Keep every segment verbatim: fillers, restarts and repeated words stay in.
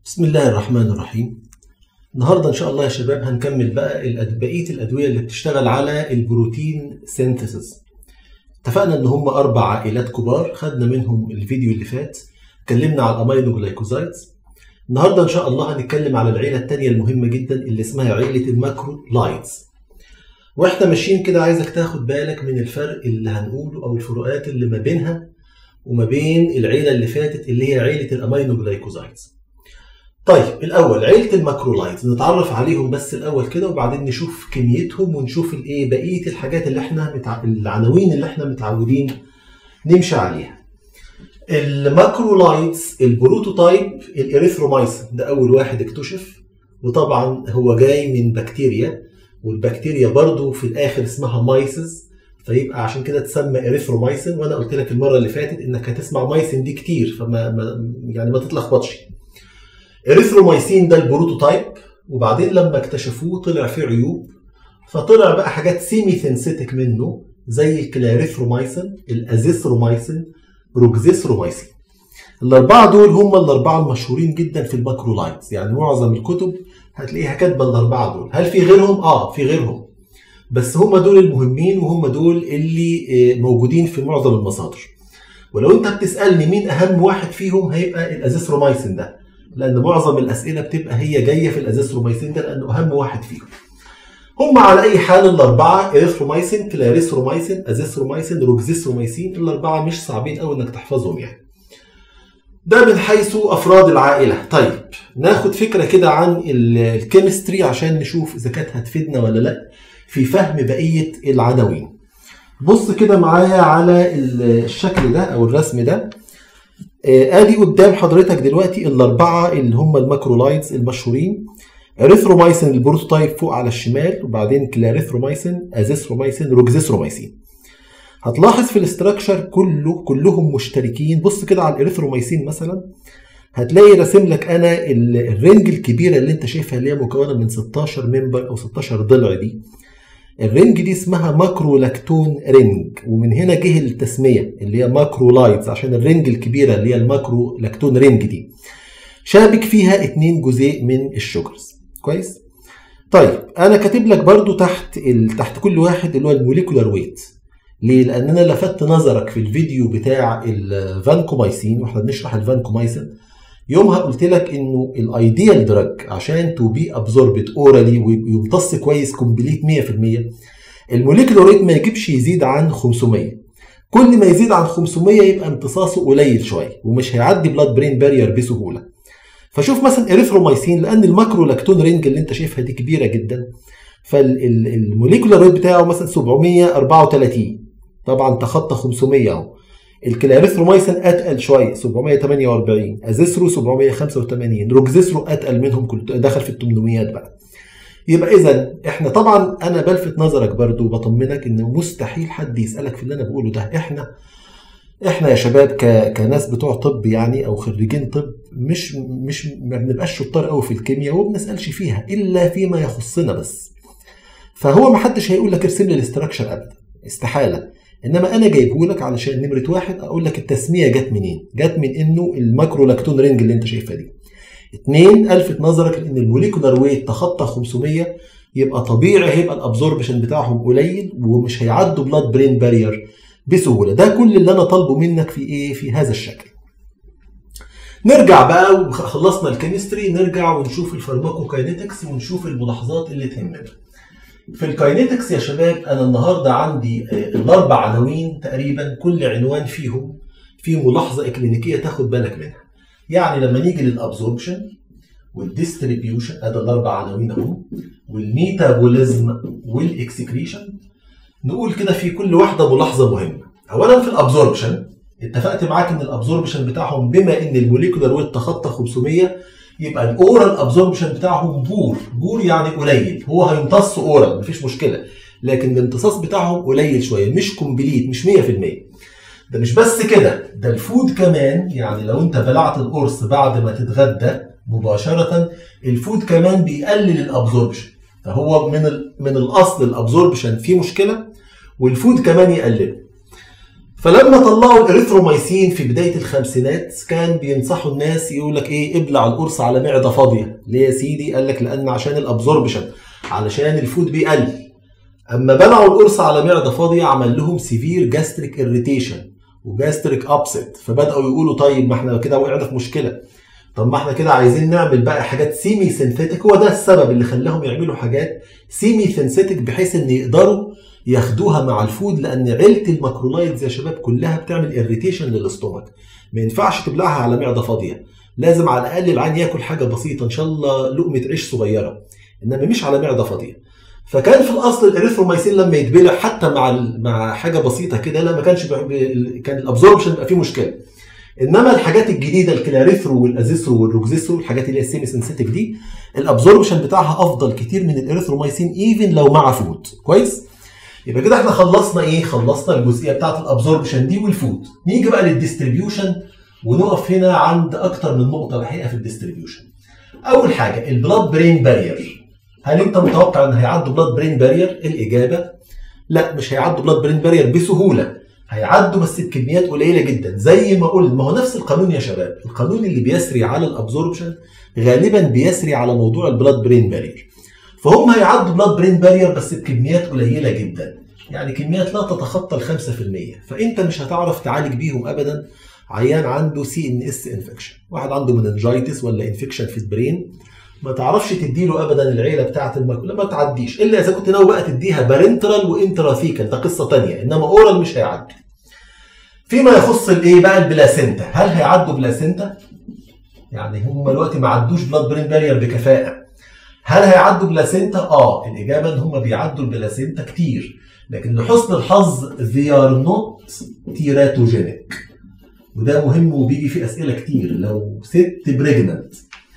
بسم الله الرحمن الرحيم. النهارده ان شاء الله يا شباب هنكمل بقى بقيه الادويه اللي بتشتغل على البروتين سينثيسيس. اتفقنا ان هم اربع عائلات كبار، خدنا منهم الفيديو اللي فات اتكلمنا على الامينو جلايكوزايدز. النهارده ان شاء الله هنتكلم على العيله الثانيه المهمه جدا اللي اسمها عيله الماكرولايدز. واحنا ماشيين كده عايزك تاخد بالك من الفرق اللي هنقوله او الفروقات اللي ما بينها وما بين العيله اللي فاتت اللي هي عيله الامينو جلايكوزايدز. طيب الاول عيله الماكرولايدز نتعرف عليهم بس الاول كده، وبعدين نشوف كميتهم ونشوف الايه بقيه الحاجات اللي احنا متع... العناوين اللي احنا متعودين نمشي عليها. الماكرولايدز البروتوتايب الاريثرومايسين ده اول واحد اكتشف، وطبعا هو جاي من بكتيريا، والبكتيريا برضو في الاخر اسمها مايسز، فيبقى عشان كده تسمى اريثرومايسين. وانا قلت لك المره اللي فاتت انك هتسمع مايسين دي كتير، فما ما يعني ما تتلخبطش. اريثرومايسين ده البروتوتايب، وبعدين لما اكتشفوه طلع فيه عيوب، فطلع بقى حاجات سيمي ثينسيتك منه زي الكلاريثرومايسين، الازيثرومايسين، روكزيثرومايسين. الاربعه دول هم الاربعه المشهورين جدا في الماكرولايدز، يعني معظم الكتب هتلاقيها كاتبه الاربعه دول. هل في غيرهم؟ اه في غيرهم، بس هم دول المهمين وهم دول اللي موجودين في معظم المصادر. ولو انت بتسالني مين اهم واحد فيهم هيبقى الازيثرومايسين ده، لأن معظم الأسئلة بتبقى هي جاية في الازيثرومايسين ده لأنه أهم واحد فيهم. هم على أي حال الأربعة اريثرومايسين، كلاريثرومايسين، ازيثرومايسين، روكزيثرومايسين، الأربعة مش صعبين أوي إنك تحفظهم يعني. ده من حيث أفراد العائلة. طيب ناخد فكرة كده عن الكيمستري عشان نشوف إذا كانت هتفيدنا ولا لأ في فهم بقية العناوين. بص كده معايا على الشكل ده أو الرسم ده. ادي قدام حضرتك دلوقتي الاربعه اللي هم الماكرولايدز المشهورين. اريثرومايسين البروتوتايب فوق على الشمال، وبعدين كلاريثرومايسين، ازيثرومايسين، روكزيثرومايسين. هتلاحظ في الاستراكشر كله كلهم مشتركين. بص كده على الاريثرومايسين مثلا، هتلاقي راسم لك انا الرنج الكبيره اللي انت شايفها اللي هي مكونه من ستاشر ممبر او ستاشر ضلع دي. الرنج دي اسمها ماكرولاكتون رينج، ومن هنا جه التسميه اللي هي ماكرولايدز عشان الرنج الكبيره اللي هي الماكرولاكتون رينج دي شابك فيها اتنين جزيء من الشجرز. كويس؟ طيب انا كاتب لك برضو تحت ال... تحت كل واحد اللي هو الموليكولار ويت. ليه؟ لان انا لفت نظرك في الفيديو بتاع الفانكومايسين واحنا بنشرح الفانكومايسين، يومها قلت لك انه الايديال دراج عشان تو بي ابزوربد اورالي ويمتص كويس كومبليت مية في المية، الموليكولار ريت ما يجيبش يزيد عن خمسمية. كل ما يزيد عن خمسمية يبقى امتصاصه قليل شويه ومش هيعدي بلاد برين بارير بسهوله. فشوف مثلا اريثرومايسين، لان الماكرولاكتون رينج اللي انت شايفها دي كبيره جدا، فالموليكولار ريت بتاعه مثلا سبعمية واربعة وتلاتين، طبعا تخطى خمسمية اهو. الكلاريثرومايسين اتقل شويه سبعمية وتمانية واربعين، ازيثرو سبعمية وخمسة وتمانين، روكزيثرو اتقل منهم، كنت دخل في الثمانمية بقى. يبقى اذا احنا طبعا انا بلفت نظرك برضو وبطمنك ان مستحيل حد يسالك في اللي انا بقوله ده. احنا احنا يا شباب ك... كناس بتوع طب يعني او خريجين طب مش مش ما بنبقاش شطار قوي في الكيمياء وما بنسالش فيها الا فيما يخصنا بس. فهو ما حدش هيقول لك ارسم لي الاستراكشر ابدا، استحاله. انما انا جايبه لك علشان نمره واحد اقول لك التسميه جت منين؟ جت من انه الماكرولاكتون رينج اللي انت شايفها دي. اتنين، الفت نظرك لان الموليكولار ويت تخطى خمسمية، يبقى طبيعي هيبقى الابزوربشن بتاعهم قليل ومش هيعدوا بلاد برين بارير بسهوله. ده كل اللي انا طالبه منك في ايه؟ في هذا الشكل. نرجع بقى وخلصنا الكيمستري، نرجع ونشوف الفارماكوكاينيتكس ونشوف الملاحظات اللي تهمنا. في الكاينيتكس يا شباب انا النهارده عندي الاربع عناوين تقريبا، كل عنوان فيهم في ملاحظه اكلينيكيه تاخد بالك منها. يعني لما نيجي للابزوربشن والديستريبيوشن، ادي الاربع عناوين اهو، والميتابوليزم والاكسكريشن، نقول كده في كل واحده ملاحظه مهمه. اولا في الابزوربشن اتفقت معاك ان الابزوربشن بتاعهم بما ان الموليكولار ويت تخطى خمسمية يبقى الاورال ابزوربشن بتاعهم بور. بور يعني قليل، هو هيمتص اورال مفيش مشكله، لكن الامتصاص بتاعهم قليل شويه، مش كومبليت، مش مية في المية. ده مش بس كده، ده الفود كمان، يعني لو انت بلعت القرص بعد ما تتغدى مباشره الفود كمان بيقلل الابزوربشن. فهو من ال... من الاصل الابزوربشن فيه مشكله والفود كمان يقلله. فلما طلعوا الاريثرومايسين في بدايه الخمسينات كان بينصحوا الناس يقول لك ايه، ابلع القرص على معده فاضيه. ليه يا سيدي؟ قال لك لان عشان الابزوربشن، علشان الفود بيقل. اما بلعوا القرص على معده فاضيه عمل لهم سيفير جاستريك اريتيشن وجاستريك ابسيت، فبداوا يقولوا طيب ما احنا كده وقعنا في مشكله، طب ما احنا كده عايزين نعمل بقى حاجات سيمي سينثيتك. هو ده السبب اللي خلاهم يعملوا حاجات سيمي سينثيتك بحيث ان يقدروا ياخدوها مع الفود، لان عيله الماكرولايدز يا شباب كلها بتعمل اريتيشن للاستومك. ما ينفعش تبلعها على معده فاضيه، لازم على الاقل العين ياكل حاجه بسيطه، ان شاء الله لقمه عيش صغيره، انما مش على معده فاضيه. فكان في الاصل الاريثرومايسين لما يتبلع حتى مع مع حاجه بسيطه كده لا ما كانش كان الابزوربشن بيبقى فيه مشكله. انما الحاجات الجديده الكلاريثرو والازيثرو والروكزيثرو، الحاجات اللي هي السيمي سينثيتك دي، الابزوربشن بتاعها افضل كتير من الاريثرومايسين ايفن لو مع فود. كويس؟ يبقى كده احنا خلصنا ايه؟ خلصنا الجزئيه بتاعت الابزوربشن دي والفود. نيجي بقى للديستريبيوشن ونقف هنا عند اكتر من نقطه الحقيقه في الديستريبيوشن. اول حاجه البلاد برين بارير. هل انت متوقع ان هيعدوا بلاد برين بارير؟ الاجابه لا، مش هيعدوا بلاد برين بارير بسهوله، هيعدوا بس بكميات قليله جدا. زي ما قلت، ما هو نفس القانون يا شباب، القانون اللي بيسري على الابزوربشن غالبا بيسري على موضوع البلاد برين بارير. فهم هيعدوا بلاد برين بارير بس بكميات قليله جدا، يعني كميات لا تتخطى ال خمسة في المية، فانت مش هتعرف تعالج بيهم ابدا عيان عنده سي ان اس انفكشن، واحد عنده مننجايتس ولا انفكشن في البرين، ما تعرفش تديله ابدا العيله بتاعه الماكولا، ما تعديش الا اذا كنت ناوي بقى تديها بارنترال وانتراثيكال، ده قصه ثانيه، انما اورال مش هيعدي. فيما يخص الايه بقى البلاسينتا، هل هيعدوا بلاسينتا؟ يعني هم دلوقتي ما عدوش بلاد برين بارير بكفاءه. هل هيعدوا بلاسينتا؟ اه، الاجابه ان هم بيعدوا البلاسينتا كتير، لكن لحسن الحظ they are not teratogenic، وده مهم وبيجي في اسئله كتير. لو ست بريجننت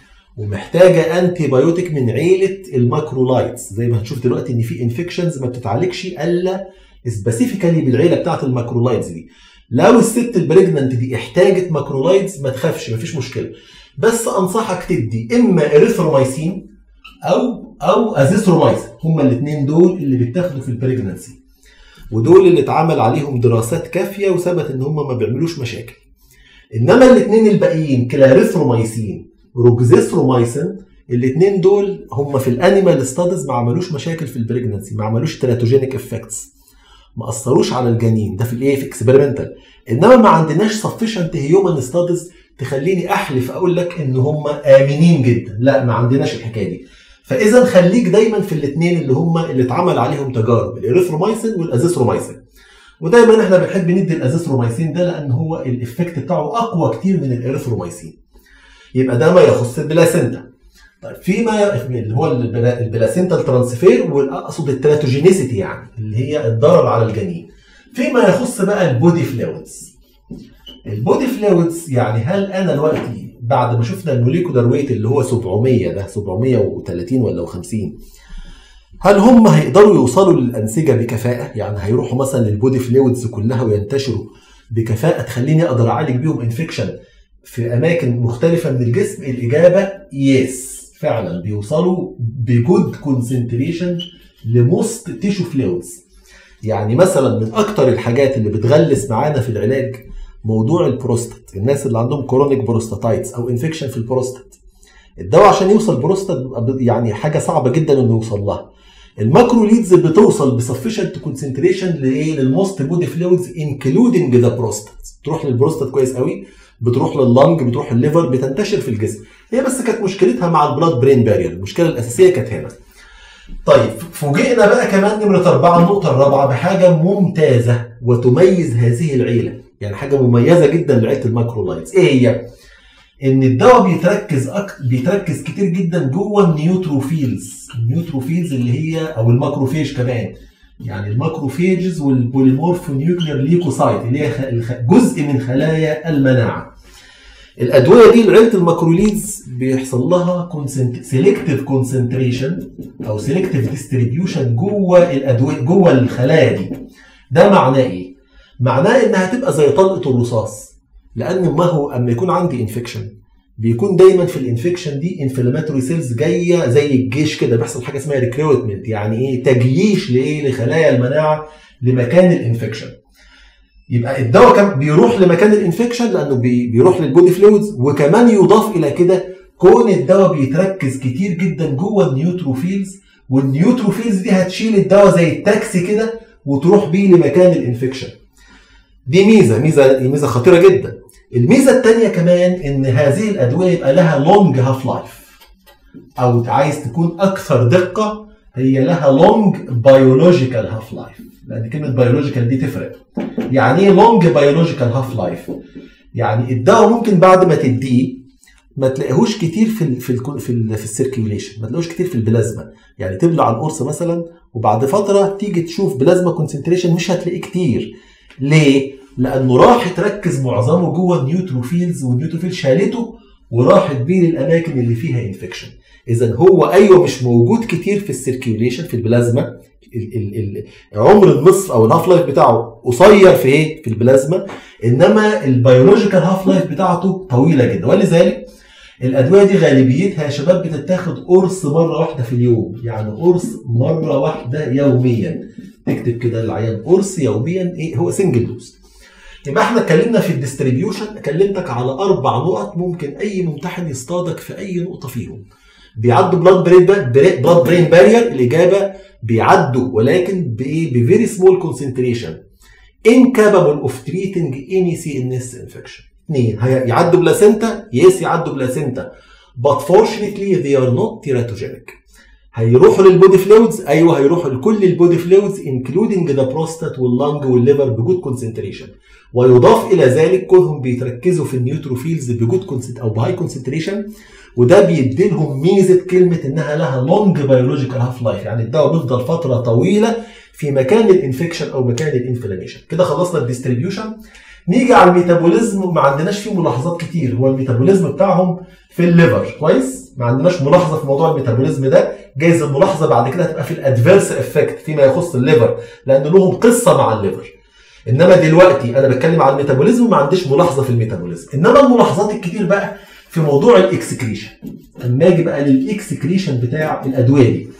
ومحتاجه انتي بايوتيك من عيله الماكرولايتس، زي ما هنشوف دلوقتي ان في انفكشنز ما بتتعالجش الا سبيسيفيكالي بالعيله بتاعه الماكرولايتس دي. لو الست البريجننت دي احتاجت ماكرولايتس ما تخافش، مفيش مشكله، بس انصحك تدي اما اريثرومايسين او او ازيثرومايسين، هما الاثنين دول اللي بيتاخدوا في البريجننسي، ودول اللي اتعمل عليهم دراسات كافيه وثبت ان هما ما بيعملوش مشاكل. انما الاثنين الباقيين كلاريثرومايسين روكزيثرومايسين، الاثنين دول هم في الانيمال ستاديز ما عملوش مشاكل في البريجننسي، ما عملوش تيراتوجينيك افكتس، ما اثروش على الجنين، ده في الايه في اكسبيرمنتال. انما ما عندناش سفيشنت هيومن ستاديز تخليني احلف اقول لك ان هم امنين جدا، لا ما عندناش الحكايه دي. فاذا خليك دايما في الاثنين اللي هم اللي اتعمل عليهم تجارب، الاريثرومايسين والازيثرومايسين. ودايما احنا بنحب ندي الازيثرومايسين ده لان هو الافكت بتاعه اقوى كتير من الاريثرومايسين. يبقى ده ما يخص البلاسينتا. طيب فيما اللي هو البلاسينتا الترانسفير، واقصد التراتوجينيسيتي يعني اللي هي الضرر على الجنين. فيما يخص بقى البودي فلويدز. البودي فلويدز يعني هل انا دلوقتي بعد ما شفنا الموليكولار ويت اللي هو سبعمية، ده سبعمية وتلاتين ولا خمسين، هل هم هيقدروا يوصلوا للانسجه بكفاءه؟ يعني هيروحوا مثلا للبودي فلويدز كلها وينتشروا بكفاءه تخليني اقدر اعالج بيهم انفكشن في اماكن مختلفه من الجسم؟ الاجابه يس، فعلا بيوصلوا بجود كونسنتريشن لموست تيشو فلويدز. يعني مثلا من اكتر الحاجات اللي بتغلس معانا في العلاج موضوع البروستات، الناس اللي عندهم كرونيك بروستاتايتس او انفكشن في البروستات، الدواء عشان يوصل بروستات يعني حاجه صعبه جدا انه يوصل لها. الماكروليدز بتوصل بسفيشنت كونسنتريشن لايه؟ للموست بودي فلويدز انكلودنج ذا بروستات، تروح للبروستات كويس قوي، بتروح لللنج، بتروح الليفر، بتنتشر في الجسم. هي بس كانت مشكلتها مع البلاد برين بارير، المشكله الاساسيه كانت هنا. طيب فوجئنا بقى كمان نمره أربعة، النقطه الرابعه بحاجه ممتازه وتميز هذه العيله، يعني حاجه مميزه جدا لعيله الماكرولايتس. ايه هي؟ ان الدواء بيتركز أك... بيتركز كتير جدا جوه النيوتروفيلز، النيوتروفيلز اللي هي او الماكروفيج كمان، يعني الماكروفيجز والبوليمورفو نيوكلير ليكوسايت اللي هي جزء من خلايا المناعه. الادويه دي لعيله الماكروليدز بيحصل لها كونسنت سيلكتيف كونسنتريشن او سيلكتيف ديستريبيوشن جوه الادويه جوه الخلايا دي. ده معناه ايه؟ معناه انها هتبقى زي طلقه الرصاص، لان ما هو اما يكون عندي انفكشن بيكون دايما في الانفكشن دي انفلاماتوري سيلز جايه زي الجيش كده، بيحصل حاجه اسمها ريكروتمنت، يعني ايه؟ تجييش لايه؟ لخلايا المناعه لمكان الانفكشن. يبقى الدواء كان بيروح لمكان الانفكشن لانه بي بيروح للبودي فلويدز، وكمان يضاف الى كده كون الدواء بيتركز كتير جدا جوه النيوتروفيلز، والنيوتروفيلز دي هتشيل الدواء زي التاكسي كده وتروح بيه لمكان الانفكشن. دي ميزه ميزه ميزه خطيره جدا. الميزه الثانيه كمان ان هذه الادويه يبقى لها لونج هاف لايف، او عايز تكون اكثر دقه هي لها لونج بيولوجيكال هاف لايف، لان كلمه بيولوجيكال دي تفرق. يعني ايه لونج بيولوجيكال هاف لايف؟ يعني الدواء ممكن بعد ما تديه ما تلاقيهوش كتير في ال في ال في, ال في السيركيوليشن، ما تلاقيهوش كتير في البلازما. يعني تبلع القرص مثلا وبعد فتره تيجي تشوف بلازما كونسنتريشن مش هتلاقيه كتير. ليه؟ لانه راح تركز معظمه جوه النيوتروفيلز، والنيوتروفيل شالته وراحت بيه للاماكن اللي فيها انفكشن. اذا هو ايوه مش موجود كتير في السيركيوليشن في البلازما، ال ال ال عمر النصف او الهاف لايف بتاعه قصير في ايه؟ في البلازما، انما البيولوجيكال هاف لايف بتاعته طويله جدا. ولذلك الادويه دي غالبيتها يا شباب بتتاخد قرص مره واحده في اليوم، يعني قرص مره واحده يوميا. تكتب كده للعيان قرص يوميا، ايه هو سنجل دوز. يبقى احنا اتكلمنا في الديستريبيوشن، كلمتك على اربع نقط ممكن اي ممتحن يصطادك في اي نقطه فيهم. بيعدوا بلاد برين بلاد برين بارير، الاجابه بيعدوا ولكن بايه؟ بفيري سمول كونسنتريشن incapable of treating any سي إن إس infection. اثنين، هيعدوا بلاسنتا، يس يعدوا بلاسنتا but fortunately they are not teratogenic. هيروحوا للبودي فلويدز، ايوه هيروحوا لكل البودي فلويدز including the prostate واللنج والليفر بجود كونسنتريشن. ويضاف الى ذلك كونهم بيتركزوا في النيوتروفيلز بجود كونسنت او بهاي كونسنتريشن، وده بيدي لهم ميزه كلمه انها لها لونج بيولوجيكال هاف لايف، يعني الدواء بيفضل فتره طويله في مكان الانفكشن او مكان الانفلاميشن. كده خلصنا الديستريبيوشن. نيجي على الميتابوليزم، ما عندناش فيه ملاحظات كتير. هو الميتابوليزم بتاعهم في الليفر كويس، ما عندناش ملاحظه في موضوع الميتابوليزم ده. جايز الملاحظه بعد كده هتبقى في الادفيرس افكت فيما يخص الليفر، لان لهم قصه مع الليفر. انما دلوقتي انا بتكلم على الميتابوليزم، ما عنديش ملاحظه في الميتابوليزم. انما الملاحظات الكتير بقى في موضوع الاكسكريشن. اما اجي بقى للاكسكريشن بتاع الادويه دي،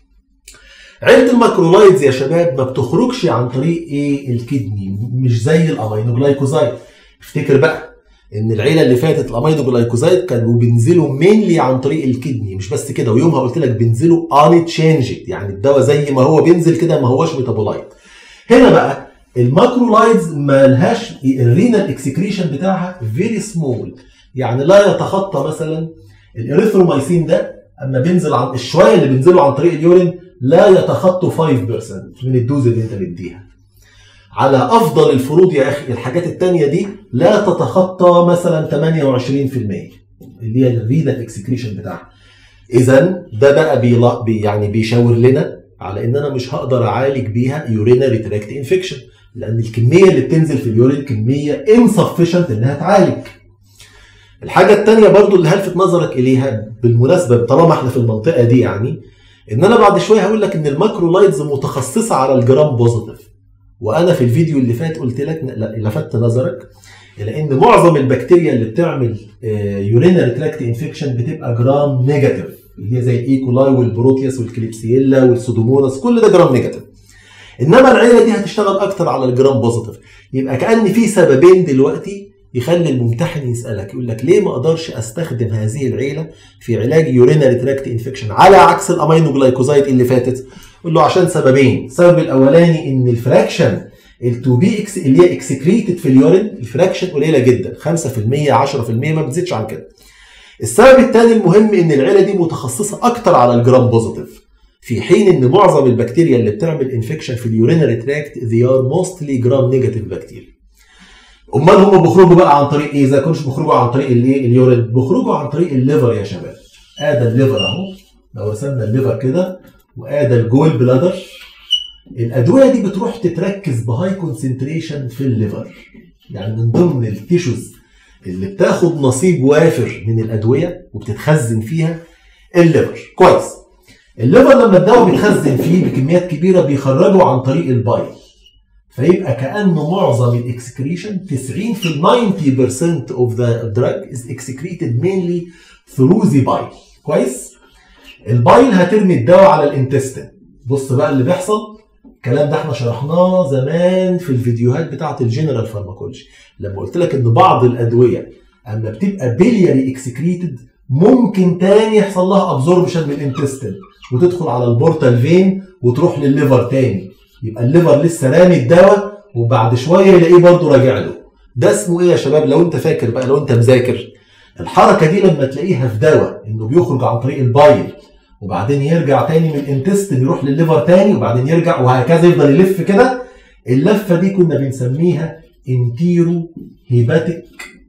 عيله الماكرولايدز يا شباب ما بتخرجش عن طريق ايه؟ الكدني، مش زي الامينوجلايكوزايد. افتكر بقى ان العيله اللي فاتت الامينوجلايكوزايد كانوا بينزلوا مينلي عن طريق الكدني، مش بس كده، ويومها قلت لك بينزلوا ان تشينجد، يعني الدواء زي ما هو بينزل كده ما هوش ميتابولايت. هنا بقى الماكرولايدز ما لهاش الرينال اكسكريشن بتاعها فيري سمول، يعني لا يتخطى مثلا الاريثرومايسين ده اما بينزل عن الشويه اللي بينزلوا عن طريق اليورين لا يتخطوا خمسة بالمية من الدوز اللي انت مديها. على افضل الفروض يا اخي الحاجات الثانيه دي لا تتخطى مثلا ثمانية وعشرين بالمية اللي هي الرينال اكسكريشن بتاعها. اذا ده بقى بي يعني بيشاور لنا على ان انا مش هقدر اعالج بيها يورينري تراكت انفكشن، لان الكميه اللي بتنزل في اليورين كميه insufficient انها تعالج. الحاجه الثانيه برضو اللي هلفت نظرك اليها بالمناسبه طالما احنا في المنطقه دي، يعني ان انا بعد شويه هقول لك ان الماكرولايدز متخصصه على الجرام بوزيتيف. وانا في الفيديو اللي فات قلت لك لفت نظرك الى ان معظم البكتيريا اللي بتعمل يورينري تراكت انفكشن بتبقى جرام نيجاتيف، اللي هي زي الايكولاي والبروتياس والكليبسيلا والسودوموناس، كل ده جرام نيجاتيف. انما العيله دي هتشتغل اكتر على الجرام بوزيتيف. يبقى كأن في سببين دلوقتي يخلي الممتحن يسالك، يقول لك ليه ما اقدرش استخدم هذه العيله في علاج يورينري تراكت انفكشن على عكس الامينوجلايكوزايد اللي فاتت؟ قول له عشان سببين. السبب الاولاني ان الفراكشن ال تو بي اكس اللي هي اكسكريتد في اليورين الفراكشن قليله جدا، خمسة بالمية عشرة بالمية ما بتزيدش عن كده. السبب الثاني المهم ان العيله دي متخصصه اكتر على الجرام بوزيتيف، في حين ان معظم البكتيريا اللي بتعمل انفكشن في اليورينري تراكت they are mostly جرام نيجاتيف بكتيريا. امال هم بيخرجوا بقى عن طريق ايه؟ اذا كانوش بيخرجوا عن طريق الايه؟ اليورين، بيخرجوا عن طريق الليفر يا شباب. ادي الليفر اهو، لو رسمنا الليفر كده وادي الجول بلادر. الادويه دي بتروح تتركز بهاي كونسنتريشن في الليفر، يعني من ضمن التيشوز اللي بتاخد نصيب وافر من الادويه وبتتخزن فيها الليفر. كويس. الليفر لما الدواء بيتخزن فيه بكميات كبيره بيخرجه عن طريق البايل، فيبقى كأنه معظم الاكسكريشن تسعين في تسعين بالمية of the drug is excreted mainly through the bile. كويس؟ البايل هترمي الدواء على الانتستين. بص بقى اللي بيحصل، الكلام ده احنا شرحناه زمان في الفيديوهات بتاعه الجنرال فارماكولوجي، لما قلت لك ان بعض الادويه اما بتبقى بيلياري اكسكريتد ممكن تاني يحصل لها ابزوربشن من الانتستين وتدخل على البورتال فين وتروح للليفر تاني، يبقى الليفر لسه رامي الدواء وبعد شويه يلاقيه برضه راجع له. ده اسمه ايه يا شباب؟ لو انت فاكر بقى، لو انت مذاكر الحركه دي لما تلاقيها في دواء انه بيخرج عن طريق البايل وبعدين يرجع تاني من الانتستين يروح للليفر تاني وبعدين يرجع وهكذا يفضل يلف كده، اللفه دي كنا بنسميها انتيرو هيباتيك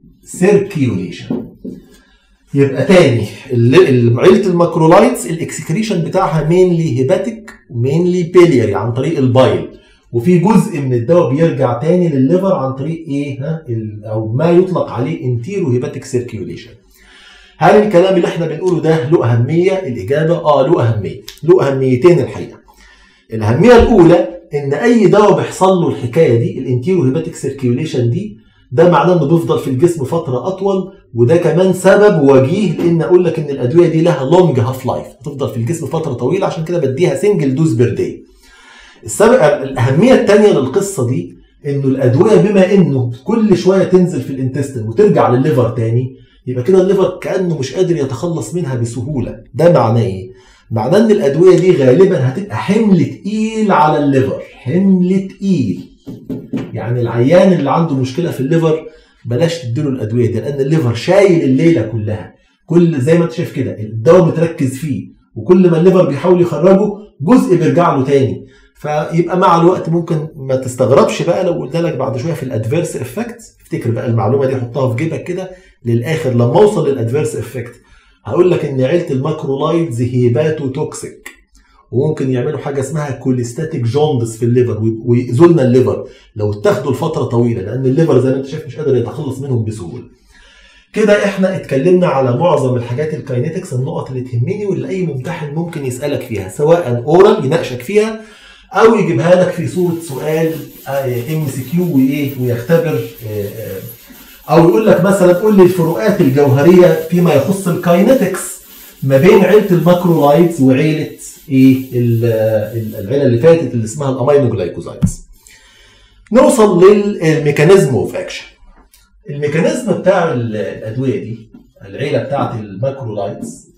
سيركيوليشن. يبقى تاني عيله الماكرولايتس الاكسكريشن بتاعها مينلي هيباتيك ومينلي بيلياري عن طريق البايل، وفي جزء من الدواء بيرجع تاني للليفر عن طريق ايه؟ ها او ما يطلق عليه انتيرو هيباتيك سيركيوليشن. هل الكلام اللي احنا بنقوله ده له اهميه؟ الاجابه اه له اهميه، له اهميتين الحقيقه. الاهميه الاولى ان اي دواء بيحصل له الحكايه دي الانتيرو هيباتيك سيركيوليشن دي، ده معناه انه بيفضل في الجسم فتره اطول، وده كمان سبب وجيه لان اقول لك ان الادويه دي لها لونج هاف لايف، بتفضل في الجسم فتره طويله، عشان كده بديها سنجل دوز بير داي. السبب الاهميه الثانيه للقصه دي انه الادويه بما انه كل شويه تنزل في الانتستين وترجع للليفر تاني، يبقى كده الليفر كانه مش قادر يتخلص منها بسهوله. ده معناه ايه؟ معناه ان الادويه دي غالبا هتبقى حمل تقيل على الليفر، حمل تقيل. يعني العيان اللي عنده مشكله في الليفر بلاش تديله الادويه دي، لان الليفر شايل الليله كلها، كل زي ما انت شايف كده الدواء متركز فيه، وكل ما الليفر بيحاول يخرجه جزء بيرجع له تاني. فيبقى مع الوقت ممكن ما تستغربش بقى لو قلت لك بعد شويه في الادفيرس افكت، افتكر بقى المعلومه دي حطها في جيبك كده للاخر لما اوصل للادفيرس افكت هقول لك ان عيله الماكرولايدز هيباتو توكسيك، وممكن يعملوا حاجه اسمها كوليستاتيك جوندس في الليفر ويأذوا لنا الليفر لو اتاخدوا لفتره طويله، لان الليفر زي ما انت شايف مش قادر يتخلص منهم بسهوله. كده احنا اتكلمنا على معظم الحاجات الكاينيتكس، النقط اللي تهمني واللي اي ممتحن ممكن يسالك فيها، سواء اورال يناقشك فيها او يجيبها لك في صوره سؤال ام سي كيو وايه ويختبر، او يقول لك مثلا قول لي الفروقات الجوهريه فيما يخص الكاينيتكس ما بين عيله الماكرولايدز وعيله ايه العيله اللي فاتت اللي اسمها الامينو جلايكوزايدز. نوصل للميكانيزم اوف اكشن. الميكانيزم بتاع الادويه دي العيله بتاعت الماكرولايدز،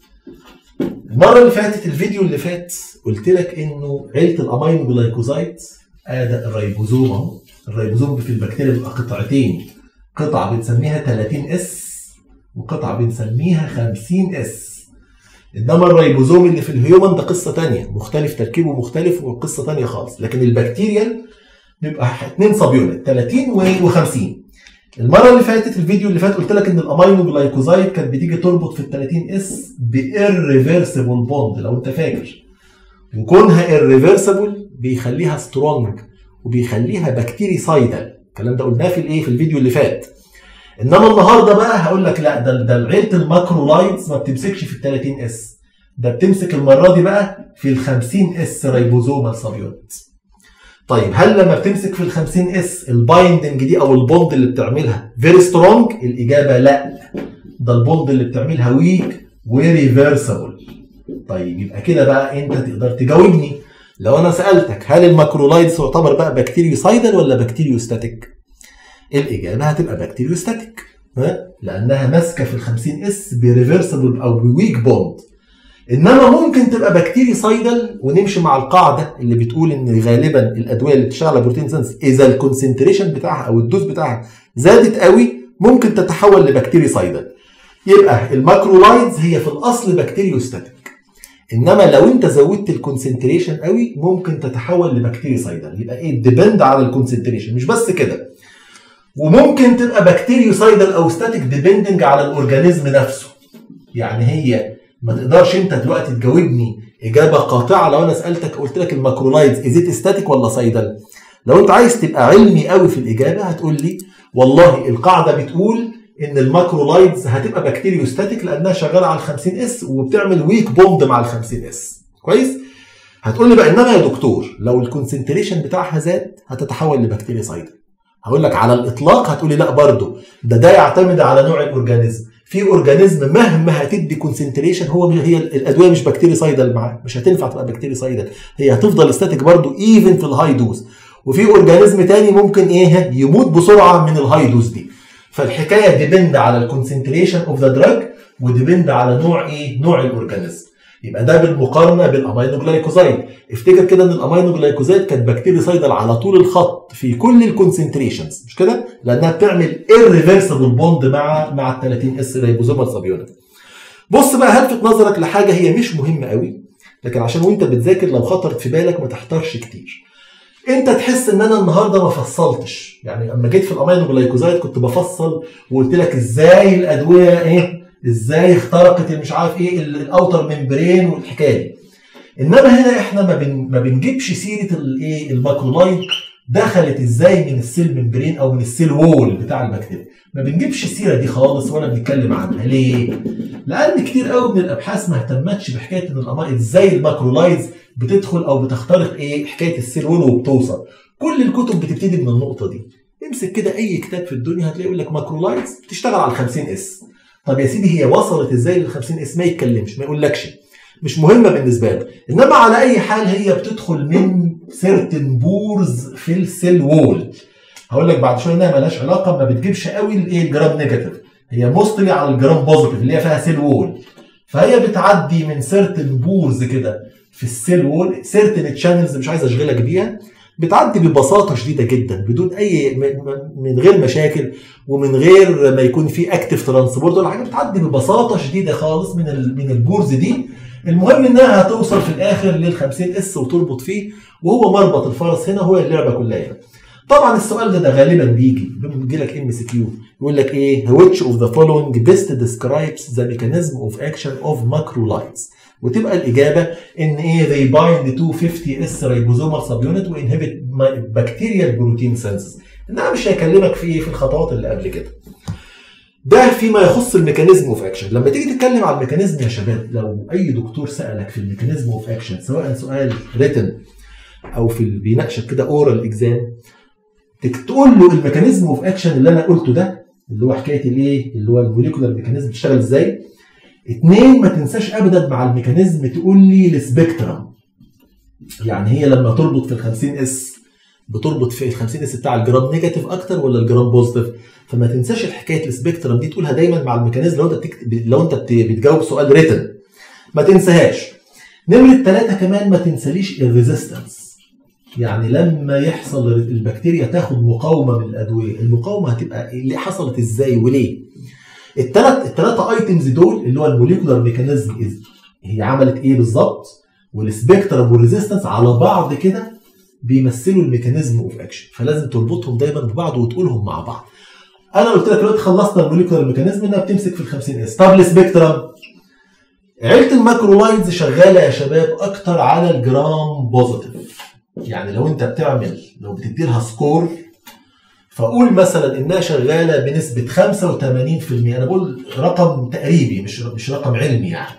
المره اللي فاتت الفيديو اللي فات قلت لك انه عيله الامينو جلايكوزايد ادى الريبوزوم اهو. الريبوزوم في البكتيريا بيبقى قطعتين، قطعه بنسميها ثلاثين اس وقطعه بنسميها خمسين اس. انما الريبوزوم اللي في الهيومن ده قصه ثانيه، مختلف تركيبه مختلف وقصه ثانيه خالص، لكن البكتيريال بيبقى اثنين سب يونت ثلاثين وخمسين. المره اللي فاتت الفيديو اللي فات قلت لك ان الامينو جلايكوزايد كانت بتيجي تربط في ال ثلاثين اس بإيرريفرسبل بوند لو انت فاكر، وكونها إيرريفرسبل بيخليها سترونج وبيخليها بكتيريسايدال. الكلام ده قلناه في الايه في الفيديو اللي فات. انما النهارده بقى هقول لك لا، ده ده عيله الماكرولايدز ما بتمسكش في ال ثلاثين اس، ده بتمسك المره دي بقى في ال خمسين اس ريبوزومال سب يونت. طيب هل لما بتمسك في ال خمسين اس البايندنج دي او البوند اللي بتعملها فيري سترونج؟ الاجابه لا، ده البوند اللي بتعملها ويك وريفرسبل. طيب يبقى كده بقى انت تقدر تجاوبني لو انا سالتك هل الماكرولايدز تعتبر بقى بكتيريوسايدال ولا بكتيريوستاتيك؟ الاجابه هتبقى بكتيريوستاتيك، ها؟ لانها ماسكه في ال خمسين اس بريفرسبل او بويك بوند. انما ممكن تبقى بكتيريسايدال ونمشي مع القاعده اللي بتقول ان غالبا الادويه اللي بتشتغل على بروتين سنس اذا الكونسنتريشن بتاعها او الدوز بتاعها زادت قوي ممكن تتحول لبكتيريسايدال. يبقى الماكرولايدز هي في الاصل بكتيريوستاتيك، انما لو انت زودت الكونسنتريشن قوي ممكن تتحول لبكتيريسايدال. يبقى ايه؟ ديبند على الكونسنتريشن. مش بس كده، وممكن تبقى بكتيريوسايدال او ستاتيك ديبندنج على الاورجانيزم نفسه. يعني هي ما تقدرش انت دلوقتي تجاوبني اجابه قاطعه لو انا سالتك قلت لك الماكرولايدز ازيت ستاتيك ولا سايدال. لو انت عايز تبقى علمي قوي في الاجابه هتقول لي والله القاعده بتقول ان الماكرولايدز هتبقى بكتيريوستاتيك لانها شغاله على ال خمسين اس وبتعمل ويك بوند مع ال خمسين اس. كويس؟ هتقول لي بقى انما يا دكتور لو الكونسنتريشن بتاعها زاد هتتحول لبكتيريسايدال. هقول لك على الاطلاق هتقول لي لا برضه، ده ده يعتمد على نوع الاورجانيزم. في اورجانيزم مهما هتدي كونسنتريشن هو هي الادويه مش بكتيري سايدال معاه، مش هتنفع تبقى بكتيري سايدال، هي هتفضل ستاتيك برضو ايفن في الهاي دوز. وفي اورجانيزم تاني ممكن ايه يموت بسرعه من الهاي دوز دي. فالحكايه ديبند على الكونسنتريشن اوف ذا دراج وديبند على نوع ايه؟ نوع الاورجانيزم. يبقى ده بالمقارنه بالامينو جلايكوزايد. افتكر كده ان الامينو جلايكوزايد كانت بكتيري سايدال على طول الخط في كل الكونسنتريشنز، مش كده؟ لانها بتعمل irreversible بوند مع مع ال ثلاثين اس ريبوزومال سابيونت. بص بقى، هلفت نظرك لحاجه هي مش مهمه قوي، لكن عشان وانت بتذاكر لو خطرت في بالك ما تحترش كتير. انت تحس ان انا النهارده ما فصلتش، يعني اما جيت في الامينو جلايكوزايد كنت بفصل وقلت لك ازاي الادويه ايه؟ ازاي اخترقت مش عارف ايه الاوتر ممبرين والحكايه دي. انما هنا احنا ما بن ما بنجيبش سيره الايه؟ الماكرولايد دخلت ازاي من السيل ممبرين او من السيل وول بتاع البكتيريا. ما بنجيبش السيره دي خالص ولا بنتكلم عنها. ليه؟ لان كتير قوي من الابحاث ما اهتمتش بحكايه ان الامايد ازاي الماكرولايدز بتدخل او بتخترق ايه؟ حكايه السيل وول وبتوصل. كل الكتب بتبتدي من النقطه دي. امسك كده اي كتاب في الدنيا هتلاقي يقول لك ماكرولايدز بتشتغل على ال خمسين اس. طب يا سيدي هي وصلت ازاي لل خمسين اس؟ ما يتكلمش، ما يقولكش، مش مهمه بالنسبه له. انما على اي حال هي بتدخل من سيرتن بورز في السيل وول. هقول لك بعد شويه انها مالهاش علاقه، ما بتجيبش قوي الايه؟ الجرام نيجاتيف، هي موستلي على الجرام بوزيتيف اللي هي فيها سيل وول. فهي بتعدي من سيرتن بورز كده في السيل وول، سيرتن تشانلز مش عايز اشغلك بيها، بتعدي ببساطه شديده جدا بدون اي من غير مشاكل ومن غير ما يكون في اكتف ترانسبورت ولا حاجه، بتعدي ببساطه شديده خالص من من البورز دي. المهم انها هتوصل في الاخر لل خمسين اس وتربط فيه، وهو مربط الفرس هنا، هو اللعبه كلها. طبعا السؤال ده, ده غالبا بيجي بيجي لك ام سي كيو، يقول لك ايه؟ which of the following best describes the mechanism of action of macrolides؟ وتبقى الاجابه ان ايه؟ they bind to خمسين اس ribosomal subunit وinhibit bacterial protein synthesis. انها مش هيكلمك في ايه؟ في الخطوات اللي قبل كده. ده فيما يخص الميكانيزم اوف اكشن. لما تيجي تتكلم عن الميكانيزم يا شباب، لو اي دكتور سالك في الميكانيزم اوف اكشن سواء سؤال ريتن او في بيناقشك كده اورال اكزام، تقول له الميكانيزم اوف اكشن اللي انا قلته ده اللي هو حكايه الايه؟ اللي هو الموليكولار ميكانيزم بتشتغل ازاي. اتنين، ما تنساش ابدا مع الميكانيزم تقول لي السبيكترم. يعني هي لما تربط في ال خمسين اس بتربط في ال خمسين اس بتاع الجرام نيجاتيف اكتر ولا الجرام بوزيتيف؟ فما تنساش الحكايه السبيكترم دي تقولها دايما مع الميكانيزم لو انت بتكتب لو انت بتجاوب سؤال ريتن، ما تنساهاش. نمره ثلاثه كمان ما تنساليش الريزيستنس. يعني لما يحصل البكتيريا تاخد مقاومه من الادويه، المقاومه هتبقى اللي حصلت ازاي وليه؟ الثلاث الثلاثه ايتمز دول اللي هو الموليكولار ميكانيزم هي عملت ايه بالظبط، والسبيكترم والريزيستنس على بعض كده بيمثلوا الميكانيزم اوف اكشن، فلازم تربطهم دايما ببعض وتقولهم مع بعض. انا قلت لك دلوقتي خلصنا الموليكولار ميكانيزم انها بتمسك في ال خمسين اس. طب السبيكترم، عيله الماكرولايدز شغاله يا شباب اكتر على الجرام بوزيتيف. يعني لو انت بتعمل لو بتدي لها سكور، فاقول مثلا انها شغاله بنسبه خمسة وثمانين بالمئة، انا بقول رقم تقريبي مش مش رقم علمي، يعني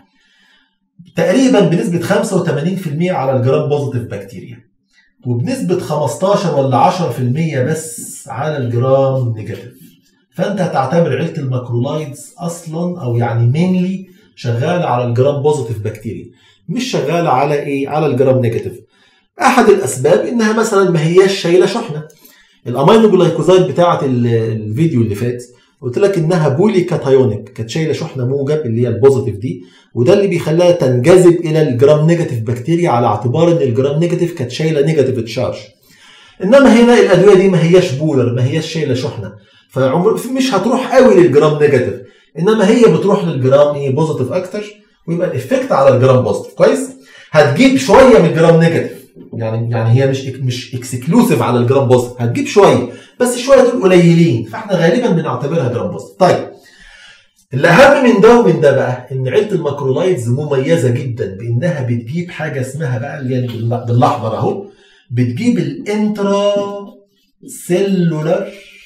تقريبا بنسبه خمسة وثمانين بالمئة على الجرام بوزيتيف بكتيريا، وبنسبه خمستاشر ولا عشرة بالمئة بس على الجرام نيجاتيف. فانت هتعتبر عيله الماكرولايدز اصلا او يعني مينلي شغاله على الجرام بوزيتيف بكتيريا، مش شغاله على ايه؟ على الجرام نيجاتيف. احد الاسباب انها مثلا ما هياش شايله شحنه. الامينو جلايكوزايد بتاعه الفيديو اللي فات قلت لك انها بولي كاتايونيك، كانت شايله شحنه موجب اللي هي البوزيتيف دي، وده اللي بيخليها تنجذب الى الجرام نيجاتيف بكتيريا على اعتبار ان الجرام نيجاتيف كانت شايله نيجاتيف تشارج. انما هنا الادويه دي ما هياش بولر، ما هياش شايله شحنه، فعمر مش هتروح قوي للجرام نيجاتيف، انما هي بتروح للجرام ايه؟ بوزيتيف اكتر، ويبقى الافكت على الجرام بوزيتيف كويس. هتجيب شويه من الجرام نيجاتيف، يعني يعني هي مش مش اكسكلوسيف على الجرام بوزيتيف، هتجيب شويه بس شويه دول قليلين، فاحنا غالبا بنعتبرها جرام بوزيتيف. طيب الاهم من ده ومن ده بقى ان عيله الماكرولايدز مميزه جدا بانها بتجيب حاجه اسمها بقى اللي يعني بالاحمر اهو، بتجيب الانترا سيلولار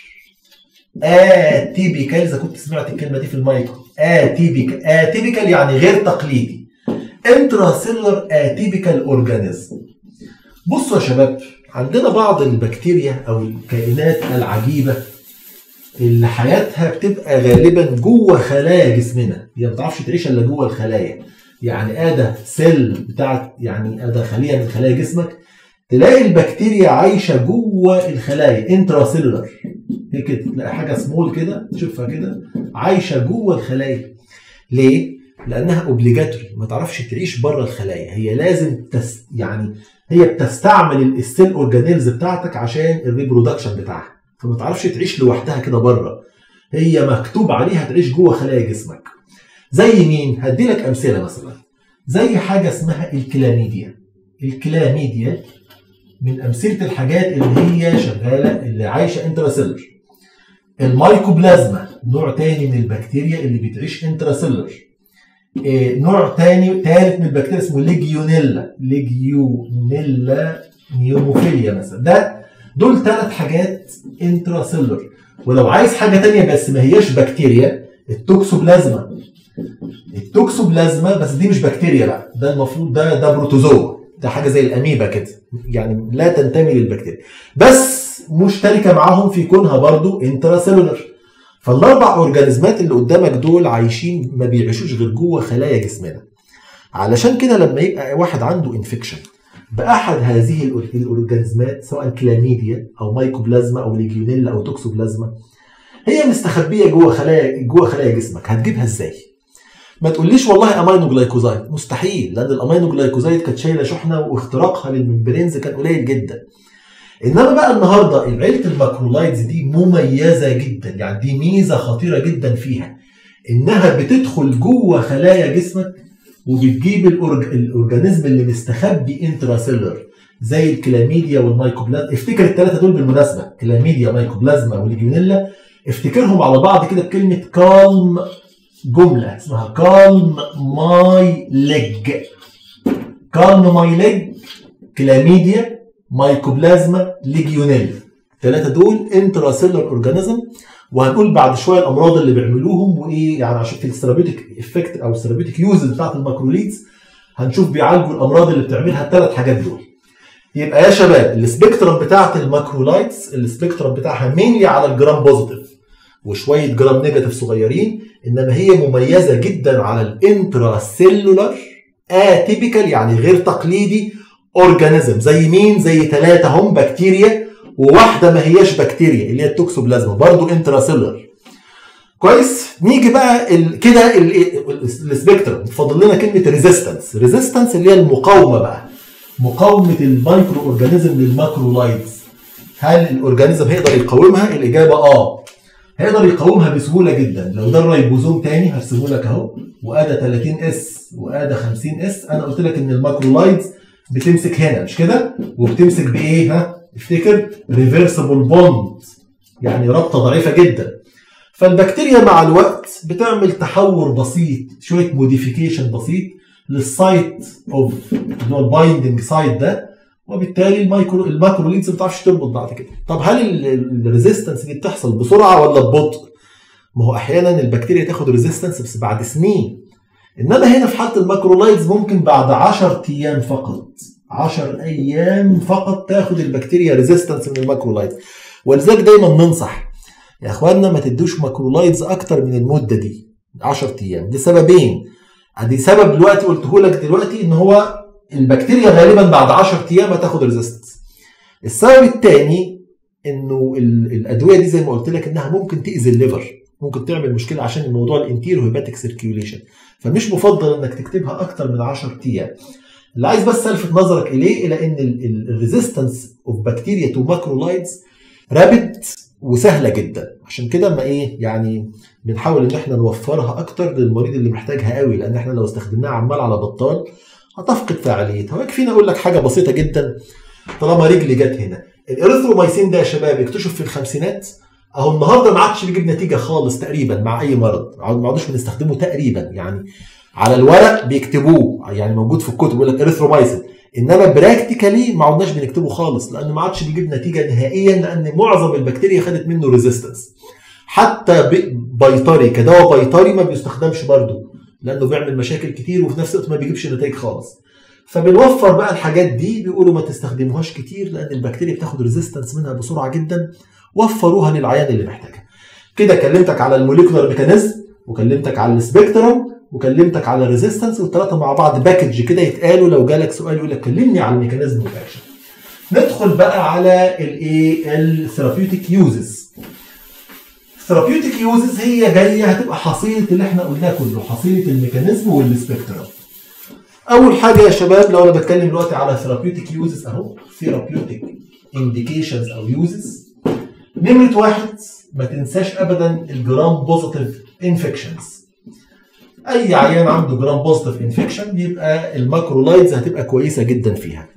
اتيبيكال. اذا كنت سمعت الكلمه دي في المايكرو، اتيبيكال اتيبيكال يعني غير تقليدي، انترا سيلولار اتيبيكال اورجانيزم. بصوا يا شباب، عندنا بعض البكتيريا او الكائنات العجيبه اللي حياتها بتبقى غالبا جوه خلايا جسمنا، هي ما بتعرفش تعيش الا جوه الخلايا. يعني ادى سيل بتاعت يعني ادى خليه من خلايا جسمك، تلاقي البكتيريا عايشه جوه الخلايا انترا سيلولر، هيك تلاقي حاجه سمول كده تشوفها كده عايشه جوه الخلايا. ليه؟ لانها اوبليجاتوري، ما تعرفش تعيش بره الخلايا، هي لازم تس يعني هي بتستعمل السيل اورجانيلز بتاعتك عشان الريبرودكشن بتاعها، فما تعرفش تعيش لوحدها كده بره، هي مكتوب عليها تعيش جوه خلايا جسمك. زي مين؟ هدي لك امثله مثلا، زي حاجه اسمها الكلاميديا. الكلاميديا من امثله الحاجات اللي هي شغاله اللي عايشه انتراسيلر. المايكوبلازما نوع تاني من البكتيريا اللي بتعيش انتراسيلر. إيه نوع تاني ثالث من البكتيريا اسمه ليجيونيلا. ليجيونيلا نيوموفيليا مثلا، ده دول ثلاث حاجات انتراسيلر. ولو عايز حاجه تانيه بس ما هياش بكتيريا، التوكسوبلازما. التوكسوبلازما بس دي مش بكتيريا بقى، ده المفروض ده ده بروتوزوا، ده حاجه زي الاميبا كده، يعني لا تنتمي للبكتيريا بس مشتركه معاهم في كونها برضو انتراسيلولر. فالاربع اورجانيزمات اللي قدامك دول عايشين ما بيعيشوش غير جوه خلايا جسمنا. علشان كده لما يبقى واحد عنده انفكشن باحد هذه الاورجانيزمات سواء كلاميديا او مايكوبلازما او ليجيونيلا او توكسوبلازما، هي مستخبيه جوه خلايا جوه خلايا جسمك، هتجيبها ازاي؟ ما تقوليش والله امينو جلايكوزايد، مستحيل، لان الامينو جلايكوزايد كانت شايله شحنه واختراقها للممبرينز كان قليل جدا. انما بقى النهارده عيله الماكرولايدز دي مميزه جدا، يعني دي ميزه خطيره جدا فيها، انها بتدخل جوه خلايا جسمك وبتجيب الأورج... الاورجانيزم اللي مستخبي انتراسيلر زي الكلاميديا والمايكوبلازما. افتكر الثلاثه دول بالمناسبه، كلاميديا مايكوبلازما وليجيونيلا، افتكرهم على بعض كده بكلمه كالم، جمله اسمها كالم ماي ليج. كالم ماي ليج، كلاميديا، مايكوبلازما، ليجيونيلا، الثلاثه دول انتراسيلر اورجانيزم. وهنقول بعد شويه الامراض اللي بيعملوهم وايه، يعني عشان في الثيرابيوتيك افكت او الثيرابيوتيك يوزز بتاعت الماكروليدز هنشوف بيعالجوا الامراض اللي بتعملها الثلاث حاجات دول. يبقى يا شباب السبيكترم بتاعت الماكرولايدز السبيكترم بتاعها مينلي على الجرام بوزيتيف وشويه جرام نيجاتيف صغيرين، انما هي مميزه جدا على الانتراسيلولر اتيبيكال يعني غير تقليدي اورجانيزم. زي مين؟ زي ثلاثه هم بكتيريا وواحده ما هياش بكتيريا اللي هي التوكسوبلازما برضو انتراسيلولر. كويس، نيجي بقى ال كده السبيكترم فاضل لنا كلمه ريزيستنس. ريزيستنس اللي هي المقاومه بقى، مقاومه المايكرو اورجانيزم للماكرولايدز. هل الاورجانيزم هيقدر يقاومها؟ الاجابه اه، هيقدر يقاومها بسهوله جدا. لو ده الريبوزوم تاني هرسمه لك اهو، وادي ثلاثين اس وادي خمسين اس. انا قلت لك ان الماكرولايدز بتمسك هنا مش كده، وبتمسك بايه؟ ها افتكر ريفرسبل بوند، يعني رابطه ضعيفه جدا. فالبكتيريا مع الوقت بتعمل تحور بسيط، شويه موديفيكيشن بسيط للسايت اوف اللي هو البايندنج سايت ده، وبالتالي المايكرو الماكروليدز ما بتعرفش تربط بعد كده. طب هل الريزيستنس دي بتحصل بسرعه ولا ببطء؟ ما هو احيانا البكتيريا تاخد ريزيستنس بس بعد سنين، انما هنا في حاله الماكرولايدز ممكن بعد عشرة ايام فقط، عشرة ايام فقط تاخد البكتيريا ريزيستنس من الماكرولايدز. ولذلك دايما ننصح يا اخواننا ما تدوش ماكرولايدز اكتر من المده دي عشرة ايام، لسببين. ادي سبب دلوقتي قلته لك دلوقتي، ان هو البكتيريا غالبا بعد عشرة ايام هتاخد ريزيستنس. السبب الثاني انه الادويه دي زي ما قلت لك انها ممكن تاذي الليفر، ممكن تعمل مشكله عشان الموضوع الانتيرو هيباتيك سيركيوليشن، فمش مفضل انك تكتبها اكتر من عشرة ايام. اللي عايز بس الفت نظرك اليه الى ان الريزيستنس اوف بكتيريا تو ماكرولايدز رابد وسهله جدا، عشان كده ما ايه يعني بنحاول ان احنا نوفرها اكتر للمريض اللي محتاجها قوي، لان احنا لو استخدمناها عمال على بطال هتفقد فعاليتها. ويكفينا اقول لك حاجه بسيطه جدا طالما رجلي جت هنا، الاريثرومايسين ده يا شباب اكتشف في الخمسينات، اهو النهارده ما عادش بيجيب نتيجه خالص تقريبا مع اي مرض، ما عادوش بنستخدمه تقريبا، يعني على الورق بيكتبوه يعني موجود في الكتب يقول لك اريثرومايسين، انما براكتيكالي ما عدناش بنكتبه خالص لانه ما عادش بيجيب نتيجه نهائيا، لان معظم البكتيريا خدت منه ريزيستنس. حتى بيطري كدواء بيطري ما بيستخدمش برضه لانه بيعمل مشاكل كتير وفي نفس الوقت ما بيجيبش نتائج خالص. فبنوفر بقى الحاجات دي، بيقولوا ما تستخدموهاش كتير لان البكتيريا بتاخد ريزيستنس منها بسرعه جدا، وفروها للعيان اللي محتاجها. كده كلمتك على الموليكولار ميكانيزم، وكلمتك على السبيكترم، وكلمتك على الريزيستنس، والثلاثه مع بعض باكج كده يتقالوا لو جالك سؤال يقول لك كلمني على الميكانيزم اوف اكشن. ندخل بقى على الايه الثيرابيوتيك يوزز. الثيرابيوتيك يوزز هي جايه هتبقى حصيله اللي احنا قلناه كله، حصيله الميكانيزم والسبيكترم. اول حاجه يا شباب لو انا بتكلم دلوقتي على ثيرابيوتيك يوزز اهو، ثيرابيوتيك انديكيشنز او يوزز، نمره واحد ما تنساش ابدا الجرام بوزيتيف انفكشنز. اي عيان عنده جرام بوزيتيف انفكشن يبقى الماكرولايدز هتبقى كويسه جدا فيها.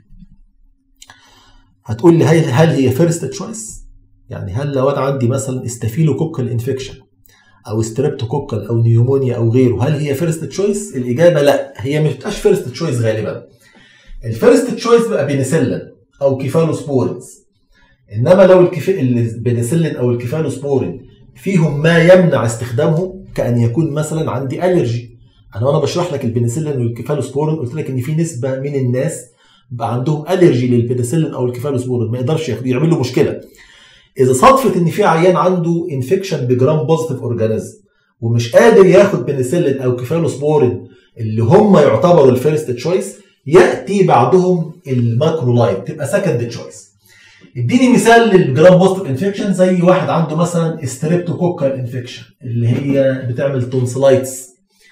هتقول لي هل هل هي فيرست تشويس؟ يعني هل لو انا عندي مثلا استافيلوكوكال انفكشن او ستريبتوكوكال او نيومونيا او غيره هل هي فيرست تشويس؟ الاجابه لا، هي ما بتبقاش فيرست تشويس غالبا. الفيرست تشويس بقى بنسلين او كيفالوسبورينز. انما لو الكف... البنسلين او الكيفالوسبورين فيهم ما يمنع استخدامهم، كأن يكون مثلا عندي الرجي. انا وانا بشرح لك البنسلين والكيفالوسبورين قلت لك ان في نسبه من الناس بقى عندهم الرجي للبنسلين او الكيفالوسبورين ما يقدرش يعمل له مشكله. اذا صدفت ان في عيان عنده انفكشن بجرام بوزيتيف اورجانيزم ومش قادر ياخد بنسلين او كيفالوسبورين اللي هم يعتبروا الفيرست تشويس، ياتي بعدهم الماكرولايد تبقى سكند تشويس. اديني مثال للجرام بوزيتيف انفكشن، زي واحد عنده مثلا ستريبتوكوكال انفكشن اللي هي بتعمل تونسلايتس،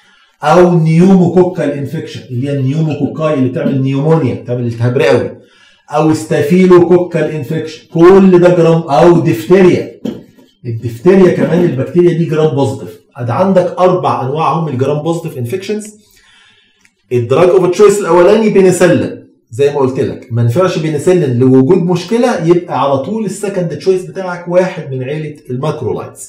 او نيوموكوكال انفكشن اللي هي النيوموكوكاي اللي بتعمل نيومونيا، بتعمل التهاب رئوي، او ستافيلوكوكال انفكشن، كل ده جرام، او ديفتيريا. الديفتيريا كمان البكتيريا دي جرام بوزيتيف. ادي عندك اربع انواع هم الجرام بوزيتيف انفكشنز. الدراج اوف تشويس الاولاني بنسلين، زي ما قلت لك ما ينفعش بنسلين لوجود مشكله، يبقى على طول السكند تشويس بتاعك واحد من عيله الماكرولايدز.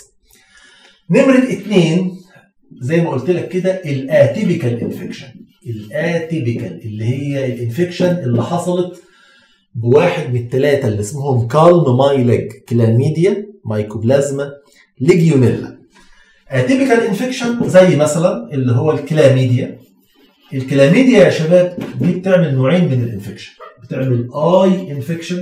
نمره اثنين زي ما قلت لك كده الاتيبيكال انفكشن. الاتيبيكال اللي هي الانفكشن اللي حصلت بواحد من الثلاثه اللي اسمهم كالم ماي ليج، كلاميديا، مايكوبلازما، ليجيونيلا. اتيبيكال انفكشن زي مثلا اللي هو الكلاميديا. الكلاميديا يا شباب دي بتعمل نوعين من الانفكشن، بتعمل اي انفكشن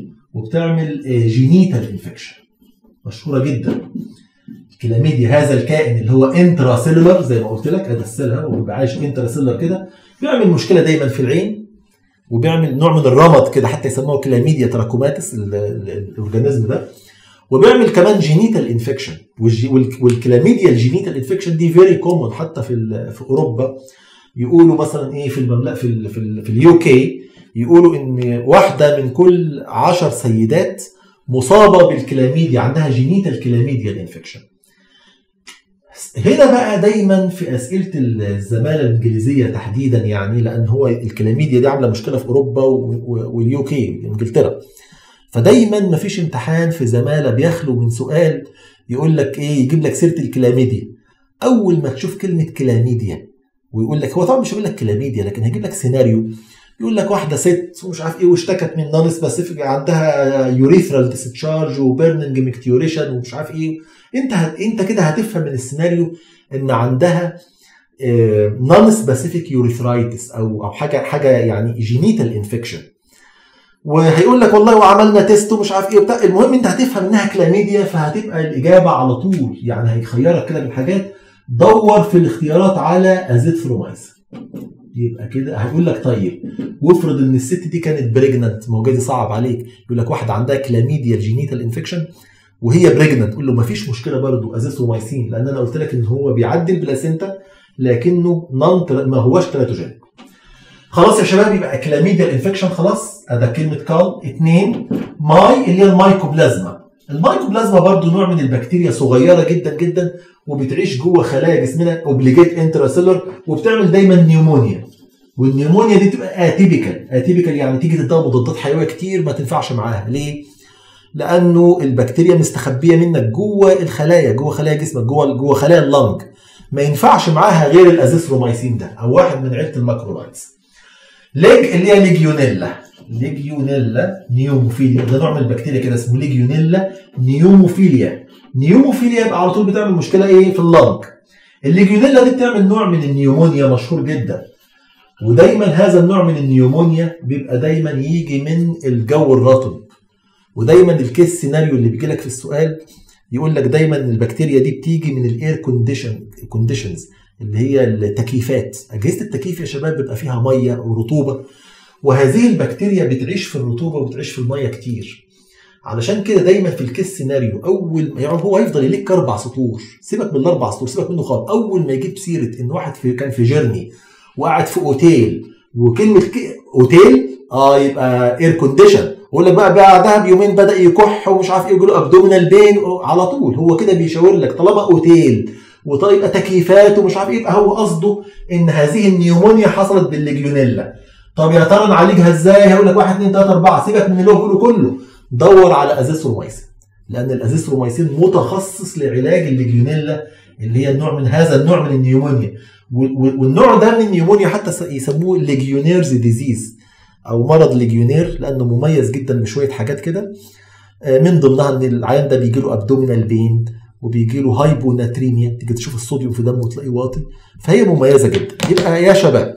وبتعمل جينيتال انفكشن، مشهوره جدا. الكلاميديا هذا الكائن اللي هو انترا سيلولر زي ما قلت لك، ادسلها وبيبقى عايش انترا سيلولر كده، بيعمل مشكله دايما في العين وبيعمل نوع من الرمد كده، حتى يسموه كلاميديا تراكوماتس الاورجانيزم ده. وبيعمل كمان جينيتال انفكشن، والكلاميديا الجينيتال انفكشن دي فيري كومون حتى في في اوروبا. يقولوا مثلا ايه في المملكه في ال في, ال في اليو كي، يقولوا ان واحده من كل عشر سيدات مصابه بالكلاميديا عندها جينيتال كلاميديا الانفكشن. هنا بقى دايما في اسئله الزماله الانجليزيه تحديدا، يعني لان هو الكلاميديا دي عامله مشكله في اوروبا واليو كي انجلترا، فدايما ما فيش امتحان في زماله بيخلو من سؤال يقول لك ايه، يجيب لك سيره الكلاميديا. اول ما تشوف كلمه كلاميديا ويقول لك، هو طبعا مش هيقول لك كلاميديا لكن هيجيب لك سيناريو، يقول لك واحده ست ومش عارف ايه واشتكت من نون سبيسيفيك، عندها يوريثرال ديسشارج وبيرنينج ميكتيوريشن ومش عارف ايه. انت هت... انت كده هتفهم من السيناريو ان عندها نون سبيسيفيك يوريثرايتس او او حاجه حاجه يعني جينيتال انفكشن، وهيقول لك والله وعملنا تيست ومش عارف ايه وبتاع. المهم انت هتفهم انها كلاميديا، فهتبقى الاجابه على طول، يعني هيخيرك كده بالحاجات، دور في الاختيارات على ازيثرومايسين. يبقى كده هيقول لك طيب وافرض ان الست دي كانت بريجننت، ما هو دي صعب عليك، يقول لك واحده عندها كلاميديا جينيتال انفكشن وهي بريجننت، تقول له ما فيش مشكله برضه ازيثرومايسين، لان انا قلت لك ان هو بيعدي البلاسينتا لكنه نون ما هوش تراتوجينيك. خلاص يا شباب، يبقى كلاميديا انفكشن خلاص، ادي كلمه كال. اثنين ماي اللي هي المايكوبلازما. المايكوبلازما برضو نوع من البكتيريا صغيره جدا جدا وبتعيش جوه خلايا جسمنا اوبليجيت انتراسيلر، وبتعمل دايما نيومونيا. والنيومونيا دي تبقى اتيبيكال. اتيبيكال يعني تيجي تديها مضادات حيويه كتير ما تنفعش معاها. ليه؟ لانه البكتيريا مستخبيه منك جوه الخلايا، جوه خلايا جسمك، جوه جوه خلايا اللنج، ما ينفعش معاها غير الازيثرومايسين ده او واحد من عيله الماكرولايدز. ليج اللي هي ليجيونيلا. ليجيونيلا نيوموفيليا، ده نوع من البكتيريا كده اسمه ليجيونيلا نيوموفيليا. نيوموفيليا يبقى على طول بتعمل مشكله ايه في اللنج. الليجيونيلا دي بتعمل نوع من النيومونيا مشهور جدا، ودايما هذا النوع من النيومونيا بيبقى دايما يجي من الجو الرطب. ودايما الكيس سيناريو اللي بيجي لك في السؤال يقول لك دايما البكتيريا دي بتيجي من الاير كونديشن كونديشنز اللي هي التكييفات. اجهزه التكييف يا شباب بيبقى فيها ميه ورطوبه، وهذه البكتيريا بتعيش في الرطوبه وبتعيش في الميه كتير. علشان كده دايما في الكيس سيناريو اول يعني هو هيفضل يليك اربع سطور، سيبك من الاربع سطور سيبك منه خالص. اول ما يجيب سيره ان واحد في كان في جيرني وقاعد في اوتيل، وكلمه اوتيل اه يبقى اير كونديشن، ويقول لك بقى بعدها بيومين بدا يكح ومش عارف ايه يقول له ابدومينال بين على طول. هو كده بيشاور لك طالما اوتيل وطيب تكييفات ومش عارف ايه يبقى هو قصده ان هذه النيومونيا حصلت بالليجيونيلا. طب يا ترى نعالجها ازاي؟ هيقول لك واحد اتنين تلاته اربعه، سيبك من اللي هو بيقوله كله، دور على ازيثرومايسين، لان الازيثرومايسين متخصص لعلاج الليجيونيلا اللي هي النوع من هذا النوع من النيومونيا. والنوع ده من النيومونيا حتى يسموه ليجيونيرز ديزيز او مرض ليجيونير، لانه مميز جدا بشويه حاجات كده، من ضمنها ان العيان ده بيجي له ابدومينال بين وبيجي له هايبوناتريميا، تيجي تشوف الصوديوم في دمه وتلاقيه واطي، فهي مميزه جدا. يبقى يا شباب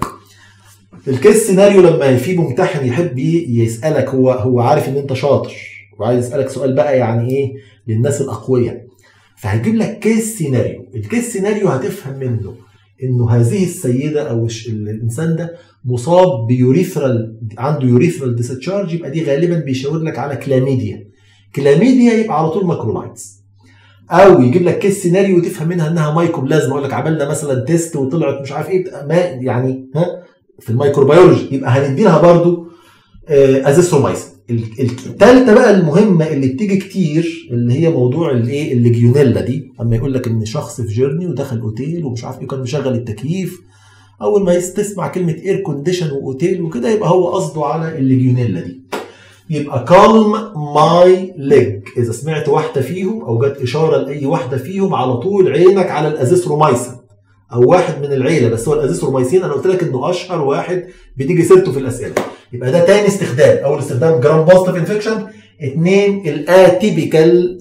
الكيس سيناريو لما في ممتحن يحب يسالك، هو هو عارف ان انت شاطر وعايز يسالك سؤال بقى يعني ايه للناس الاقوياء، فهيجيب لك كيس سيناريو. الكيس سيناريو هتفهم منه انه هذه السيده او الانسان ده مصاب بيوريثرال، عنده يوريثرال ديسشارج، يبقى دي غالبا بيشاور لك على كلاميديا. كلاميديا يبقى على طول ماكرولايتس. او يجيب لك كيس سيناريو وتفهم منها انها مايكوبلازما، يقول لك عملنا مثلا تيست وطلعت مش عارف ايه ما يعني ها في الميكروبيولوجي، يبقى هندي لها برضه ازيثرومايسين. الثالثه بقى المهمه اللي بتيجي كتير اللي هي موضوع الايه الليجيونيلا دي، اما يقول لك ان شخص في جيرني ودخل اوتيل ومش عارف ايه كان مشغل التكييف، اول ما تسمع كلمه اير كونديشن واوتيل وكده يبقى هو قصده على الليجيونيلا دي. يبقى كالم ماي ليج، اذا سمعت واحده فيهم او جت اشاره لاي واحده فيهم على طول عينك على الازيثرومايسين او واحد من العيله، بس هو الازيثرومايسين انا قلت لك انه اشهر واحد بتيجي سيرته في الاسئله. يبقى ده تاني استخدام، اول استخدام جرام بوزيتيف انفكشن، اثنين الاتيبيكال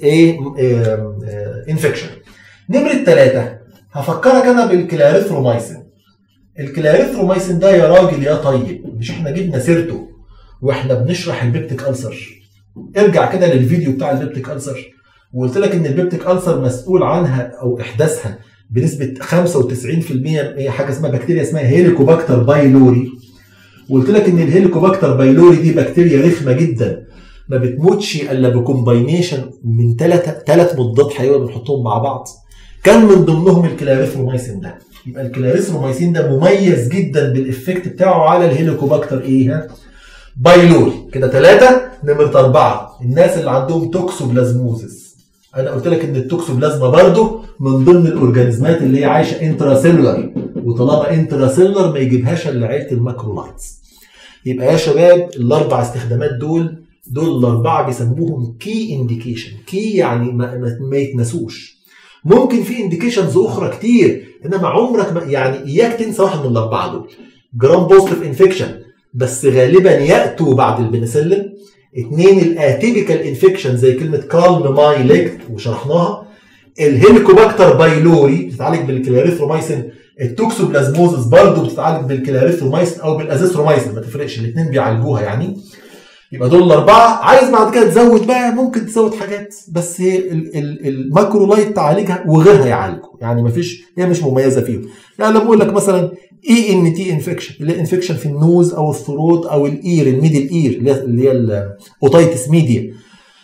انفكشن. نمره ثلاثه هفكرك انا بالكلاريثرومايسين. الكلاريثرومايسين ده يا راجل يا طيب مش احنا جبنا سيرته واحنا بنشرح البيبتيك ألسر؟ ارجع كده للفيديو بتاع البيبتيك ألسر وقلت لك ان البيبتيك ألسر مسؤول عنها او احداثها بنسبه خمسة وتسعين في المية هي حاجه اسمها بكتيريا اسمها هيليكوباكتر بايلوري. وقلت لك ان الهيليكوباكتر بايلوري دي بكتيريا رخمه جدا، ما بتموتش الا بكومباينيشن من ثلاثه ثلاث مضادات حيويه بنحطهم مع بعض، كان من ضمنهم الكلاريثرومايسين ده. يبقى الكلاريثرومايسين ده مميز جدا بالافكت بتاعه على الهيليكوباكتر ايه بايلوري. كده ثلاثه. نمره اربعه الناس اللي عندهم توكسوبلازموزس، انا قلت لك ان التوكسوبلازما برضه من ضمن الاورجانيزمات اللي هي عايشه انتراسيلولر، وطالما انتراسيلولر ما يجيبهاش الا عيله الماكرولايتس. يبقى يا شباب الاربع استخدامات دول دول الاربعه بيسموهم كي انديكيشن. كي يعني ما, ما يتنسوش. ممكن في انديكيشنز اخرى كتير انما عمرك ما يعني اياك تنسى واحد من الاربعه دول. جرام بوزيتيف انفكشن بس غالبا ياتوا بعد البنسلين. اثنين الاتيبيكال انفكشن زي كلمه كالم ماي ليج وشرحناها. الهيليكوباكتر بايلوري بتتعالج بالكلاريثرومايسين. التوكسوبلازموزس برضه بتتعالج بالكلاريثرومايسين او بالازيثرومايسين، ما تفرقش الاثنين بيعالجوها يعني. يبقى دول الاربعه. عايز بعد كده تزود بقى ممكن تزود حاجات، بس هي الماكرولايت تعالجها وغيرها يعالجه يعني، ما فيش هي مش مميزه فيهم. يعني لما اقول لك مثلا اي ان تي انفكشن اللي هي انفكشن في النوز او الثروت او الاير الميدل اير اللي هي الاوتايتس ميديا،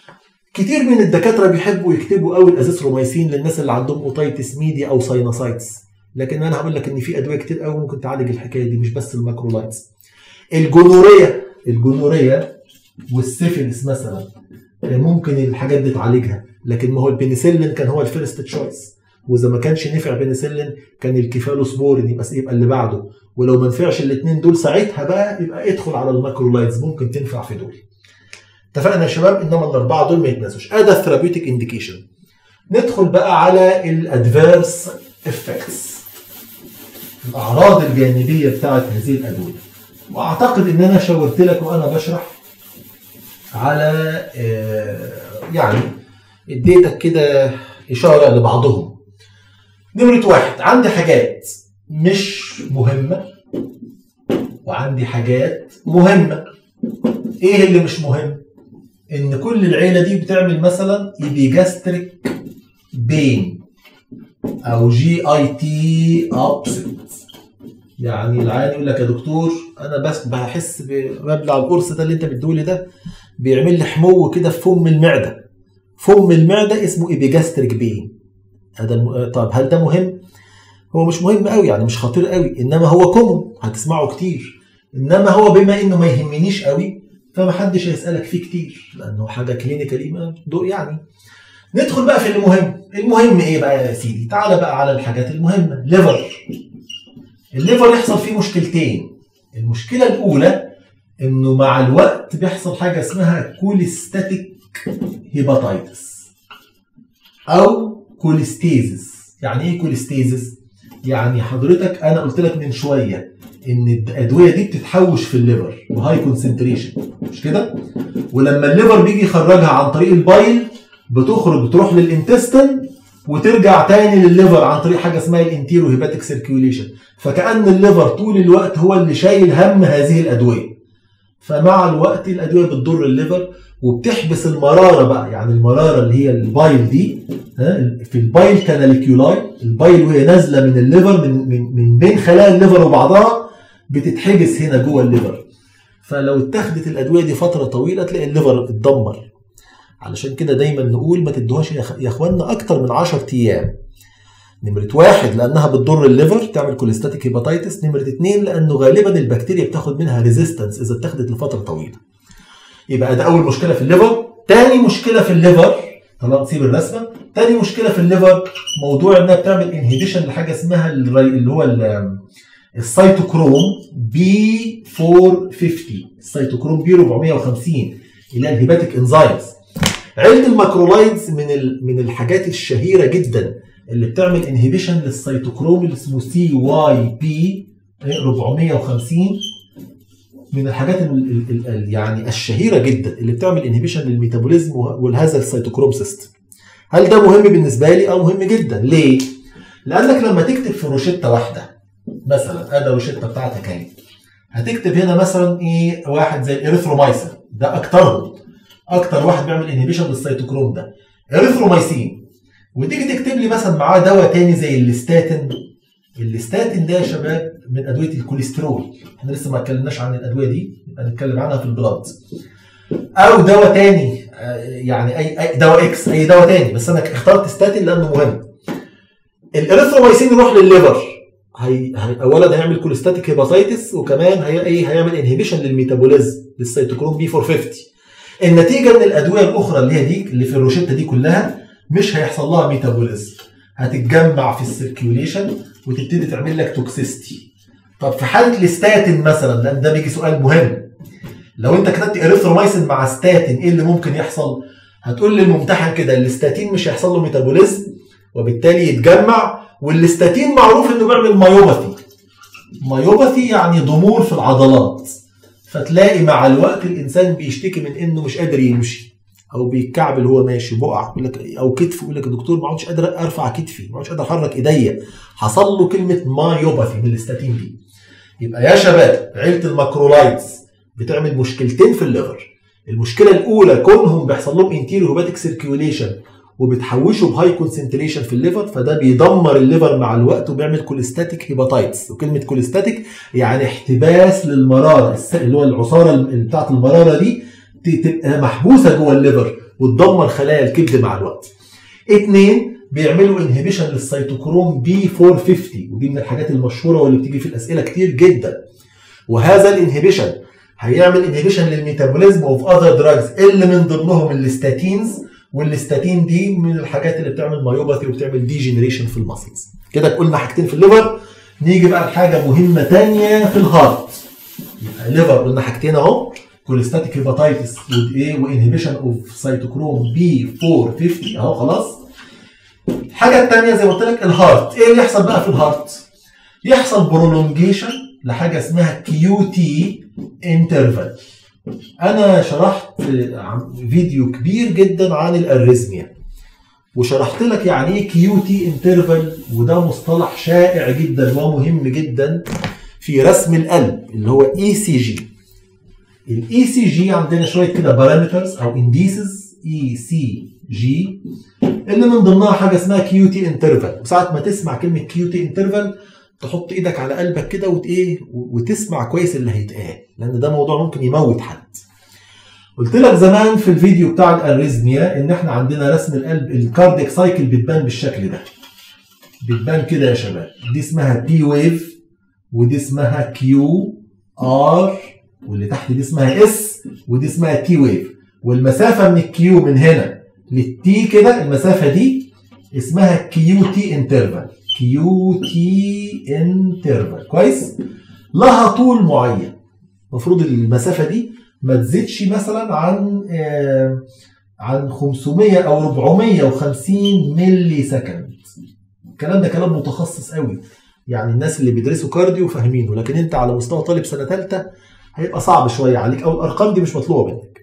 كتير من الدكاتره بيحبوا يكتبوا قوي الازيثرومايسين للناس اللي عندهم اوتايتس ميديا او ساينوسايتس، لكن انا هقول لك ان في ادويه كتير قوي ممكن تعالج الحكايه دي مش بس الماكرولايتس. الجونوريا الجونوريا والسيفيلس مثلا ممكن الحاجات دي تعالجها، لكن ما هو البنسلين كان هو الفيرست تشويس، واذا ما كانش نفع بنسلين كان الكيفالوسبورين يبقى يبقى اللي بعده، ولو ما نفعش الاثنين دول ساعتها بقى يبقى ادخل على الماكرولايتس ممكن تنفع في دول. اتفقنا يا شباب؟ انما الاربعه دول ما يتنسوش. ادى ثيرابيوتيك انديكيشن. ندخل بقى على الادفيرس افكتس، الاعراض الجانبيه بتاعت هذه الادويه. واعتقد ان انا شاورت لك وانا بشرح على يعني اديتك كده اشاره لبعضهم. نمره واحد عندي حاجات مش مهمه وعندي حاجات مهمه. ايه اللي مش مهم؟ ان كل العيله دي بتعمل مثلا ايبيجاستريك بين او جي اي تي ابسط. يعني العيان يقول لك يا دكتور انا بس بحس بمبلع القرص ده اللي انت بتدولي ده بيعمل لي حمو كده في فم المعده. فم المعده اسمه ايبيجاستريك بين. هذا طب هل ده مهم؟ هو مش مهم قوي، يعني مش خطير قوي، انما هو كومون هتسمعه كتير. انما هو بما انه ما يهمنيش قوي فما حدش هيسالك فيه كتير لانه حاجه كلينيكالي ما يعني. ندخل بقى في المهم. المهم ايه بقى يا سيدي؟ تعالى بقى على الحاجات المهمه. ليفر. الليفر يحصل فيه مشكلتين. المشكله الاولى انه مع الوقت بيحصل حاجه اسمها كوليستاتيك هيباتايتس او كوليستيزس. يعني ايه كوليستيزس؟ يعني حضرتك انا قلت لك من شويه ان الادويه دي بتتحوش في الليفر وهاي كونسنتريشن، مش كده؟ ولما الليفر بيجي يخرجها عن طريق البايل بتخرج بتروح للانتستين وترجع تاني للليفر عن طريق حاجه اسمها الانتيرو هيباتيك سيركيوليشن. فكأن الليفر طول الوقت هو اللي شايل هم هذه الادويه. فمع الوقت الادويه بتضر الليفر وبتحبس المراره بقى. يعني المراره اللي هي البايل دي في البايل كاناليكيولاي، البايل وهي نازله من الليفر من من من بين خلايا الليفر وبعضها بتتحبس هنا جوه الليفر. فلو اتخذت الادويه دي فتره طويله تلاقي الليفر اتدمر. علشان كده دايما نقول ما تدوهاش يا اخواننا اكتر من عشرة ايام. نمرة واحد لانها بتضر الليفر تعمل كوليستاتيك هيباتايتس. نمرة اتنين لانه غالبا البكتيريا بتاخد منها ريزيستنس اذا اتخذت لفتره طويله. يبقى ده اول مشكله في الليفر. تاني مشكله في الليفر، طالما نسيب الرسمه، تاني مشكله في الليفر موضوع انها بتعمل انهيبيشن لحاجه اسمها اللي هو السيتوكروم بي أربعمية وخمسين. السيتوكروم بي أربعمية وخمسين اللي هي الهيباتيك انزايمز. عيله الماكرولايدز من من الحاجات الشهيره جدا اللي بتعمل انهيبيشن للسيتوكروم اللي اسمه سي واي بي أربعمية وخمسين. من الحاجات ال ال يعني الشهيره جدا اللي بتعمل انهيبيشن للميتابوليزم والهذا السيتوكروم سيستم. هل ده مهم بالنسبه لي؟ اه مهم جدا. ليه؟ لانك لما تكتب في روشته واحده مثلا، ادي الروشته بتاعتك اهي، هتكتب هنا مثلا ايه واحد زي الاريثرومايسين، ده اكترهم اكتر واحد بيعمل انهيبيشن للسيتوكروم ده اريثرومايسين. وتيجي تكتب لي مثلا معاه دواء تاني زي الاستاتين. الاستاتين ده يا شباب من ادويه الكوليسترول. احنا لسه ما اتكلمناش عن الادويه دي، يبقى نتكلم عنها في البلاد. او دواء تاني يعني اي اي دواء اكس، اي دواء تاني، بس انا اخترت استاتين لانه مهم. الاريثرومايسين يروح للليفر، هي, هي اولا هيعمل كوليستاتيك هيباتايتس، وكمان هي ايه هيعمل انهيبيشن للميتابوليزم للسيتوكروم بي أربعمية وخمسين. النتيجه ان الادويه الاخرى اللي هي دي اللي في الروشته دي كلها مش هيحصل لها ميتابوليزم، هتتجمع في السيركيوليشن وتبتدي تعمل لك توكسيستي. طب في حاله الاستاتين مثلا، لان ده بيجي سؤال مهم، لو انت كتبت اريثرومايسين مع ستاتين ايه اللي ممكن يحصل؟ هتقول للممتحن كده الاستاتين مش هيحصل له ميتابوليزم وبالتالي يتجمع، والاستاتين معروف انه بيعمل مايوباثي. مايوباثي يعني ضمور في العضلات، فتلاقي مع الوقت الانسان بيشتكي من انه مش قادر يمشي او بيتكعبل وهو ماشي، بقع يقول لك، او كتفه يقول لك يا دكتور ما عدتش قادر ارفع كتفي، ما عدتش قادر احرك ايديا، حصل له كلمه مايوباثي من الاستاتين دي. يبقى يا شباب عيله الماكرولايدز بتعمل مشكلتين في الليفر. المشكله الاولى كونهم بيحصل لهم انتيريو هيباتيك سيركيوليشن وبتحوشوا بهاي كونسنتريشن في الليفر، فده بيدمر الليفر مع الوقت وبيعمل كوليستاتيك هيباتايتس. وكلمه كوليستاتيك يعني احتباس للمراره، اللي هو العصاره بتاعه المراره دي تبقى محبوسه جوه الليفر وتدمر خلايا الكبد مع الوقت. اثنين بيعملوا انهبيشن للسيتوكروم بي أربعمية وخمسين، ودي من الحاجات المشهوره واللي بتيجي في الاسئله كتير جدا. وهذا الانهبيشن هيعمل انهبيشن للميتابوليزم اوف اذر دراجز اللي من ضمنهم الاستاتينز، والاستاتين دي من الحاجات اللي بتعمل مايوباثي وبتعمل ديجنريشن في المسلز. كده قلنا حاجتين في الليفر. نيجي بقى لحاجه مهمه ثانيه في الهارت. يبقى الليفر قلنا حاجتين اهو، كوليستاتيك هيباتايتس وايه وانهبيشن اوف سيتوكروم بي أربعمية وخمسين اهو خلاص. الحاجه الثانيه زي ما قلت لك الهارت. ايه اللي يحصل بقى في الهارت؟ يحصل برولونجيشن لحاجه اسمها كيو تي انترفال. انا شرحت فيديو كبير جدا عن الاريزميا وشرحت لك يعني ايه كيو تي انترفال، وده مصطلح شائع جدا ومهم جدا في رسم القلب اللي هو اي سي جي. الاي سي جي عندنا شويه كده بارامترز او انديسز، اي سي جي، اللي من ضمنها حاجه اسمها كيو تي انترفال. وساعه ما تسمع كلمه كيو تي انترفال تحط ايدك على قلبك كده وت ايه وتسمع كويس اللي هيتقال، لان ده موضوع ممكن يموت حد. قلت لك زمان في الفيديو بتاع الاريزميا ان احنا عندنا رسم القلب الكاردياك سايكل بتبان بالشكل ده، بتبان كده يا شباب. دي اسمها بي ويف، ودي اسمها كيو ار، واللي تحت دي اسمها اس، ودي اسمها تي ويف. والمسافه من الكيو من هنا للتي كده، المسافه دي اسمها كيو تي انترفال. كيو تي انترفال كويس. لها طول معين، المفروض المسافه دي ما تزيدش مثلا عن آه عن خمسمية او أربعمية وخمسين ملي سكند. الكلام ده كلام متخصص قوي، يعني الناس اللي بيدرسوا كارديو فاهمينه، لكن انت على مستوى طالب سنه ثالثه هيبقى صعب شويه عليك، او الارقام دي مش مطلوبه منك.